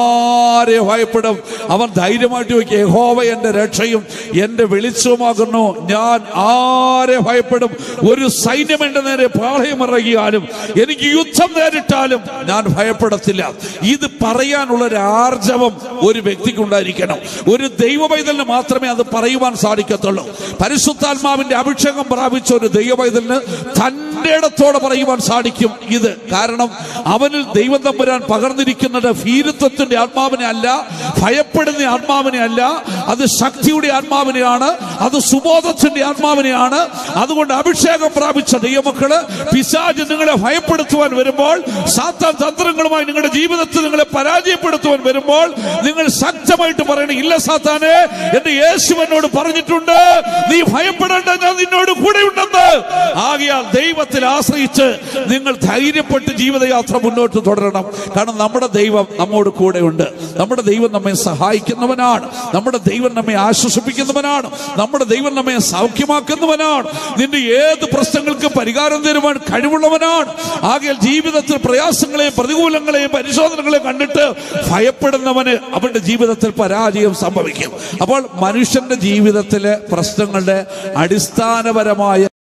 ആരെ ഭയപ്പെടും? അവൻ ധൈര്യമായിട്ട് ചോദിക്കുക, യഹോവ എന്റെ രക്ഷയും എന്റെ വെളിച്ചവുമാകുന്നു, ഞാൻ ആരെ ഭയപ്പെടും? ഒരു സൈന്യം എന്റെ നേരെ പാളയമിറങ്ങിയാലും എനിക്ക് യുദ്ധം നേരിട്ടാലും ഞാൻ ഭയപ്പെടത്തില്ല. ഇത് പറയാനുള്ള ഒരു ആർജവം ഒരു വ്യക്തിക്ക് ഉണ്ടായിരിക്കണം. ഒരു ദൈവ പൈതലിന് മാത്രമേ അത് പറയുവാൻ സാധിക്കത്തുള്ളൂ. പരിശുദ്ധാത്മാവിന്റെ അഭിഷേകം പ്രാപിച്ച ഒരു ദൈവ പൈതലിന് തന്റെ ഇടത്തോടെ പറയുവാൻ സാധിക്കും ഇത്. കാരണം അവനിൽ ദൈവം തമ്പുരാൻ പകർന്നിരിക്കുന്നത് ഭീരുത്വത്തിന്റെ ആത്മാവിനെ അല്ല, ഭയപ്പെടുന്ന ആത്മാവിനെ അല്ല, അത് ശക്തിയുടെ ആത്മാവിനെയാണ്, അത് സുബോധത്തിന്റെ ആത്മാവിനെയാണ്. അതുകൊണ്ട് അഭിഷേകം പ്രാപിച്ച ദൈവമക്കള് പിശാച് നിങ്ങളെ ഭയപ്പെടുത്തുവാൻ വരുമ്പോൾ, സാത്താൻ തന്ത്രങ്ങളുമായി നിങ്ങളുടെ ജീവിതത്തിൽ നിങ്ങളെ പരാജയപ്പെടുത്തുവാൻ വരുമ്പോൾ നിങ്ങൾ ശക്തമായിട്ട് പറയണം, ഇല്ല സാത്താനെ, എന്റെ യേശു എന്നോട് പറഞ്ഞിട്ടുണ്ട്, നീ ഭയപ്പെടേണ്ട, ഞാൻ നിന്നോട് കൂടെ ഉണ്ടെന്ന്. ആകയാൽ ദൈവത്തിൽ ആശ്രയിച്ച് നിങ്ങൾ ധൈര്യപ്പെട്ട് ജീവിതയാത്ര മുന്നോട്ട് തുടരണം. കാരണം നമ്മുടെ ദൈവം നമ്മോട് കൂടെയുണ്ട്. നമ്മുടെ ദൈവം നമ്മെ സഹായിക്കുന്നവനാണ്. നമ്മുടെ ദൈവം നമ്മെ ആശ്വസിപ്പിക്കുന്നവനാണ്. നമ്മുടെ ദൈവം നമ്മെ സൗഖ്യമാക്കുന്നവനാണ്. നിന്റെ ഏത് പ്രശ്നങ്ങൾക്കും പരിഹാരം തരുവാൻ കഴിവുള്ളവനാണ്. ആകയാൽ ജീവിതത്തിൽ പ്രയാസങ്ങളെയും പ്രതികൂലങ്ങളെയും പരിശോധനകളെയും കണ്ടിട്ട് ഭയപ്പെടുന്നവന് അവന്റെ ജീവിതത്തിൽ പരാജയം സംഭവിക്കും. അപ്പോൾ മനുഷ്യന്റെ ജീവിതത്തിലെ പ്രശ്നങ്ങളുടെ അടിസ്ഥാനപരമായ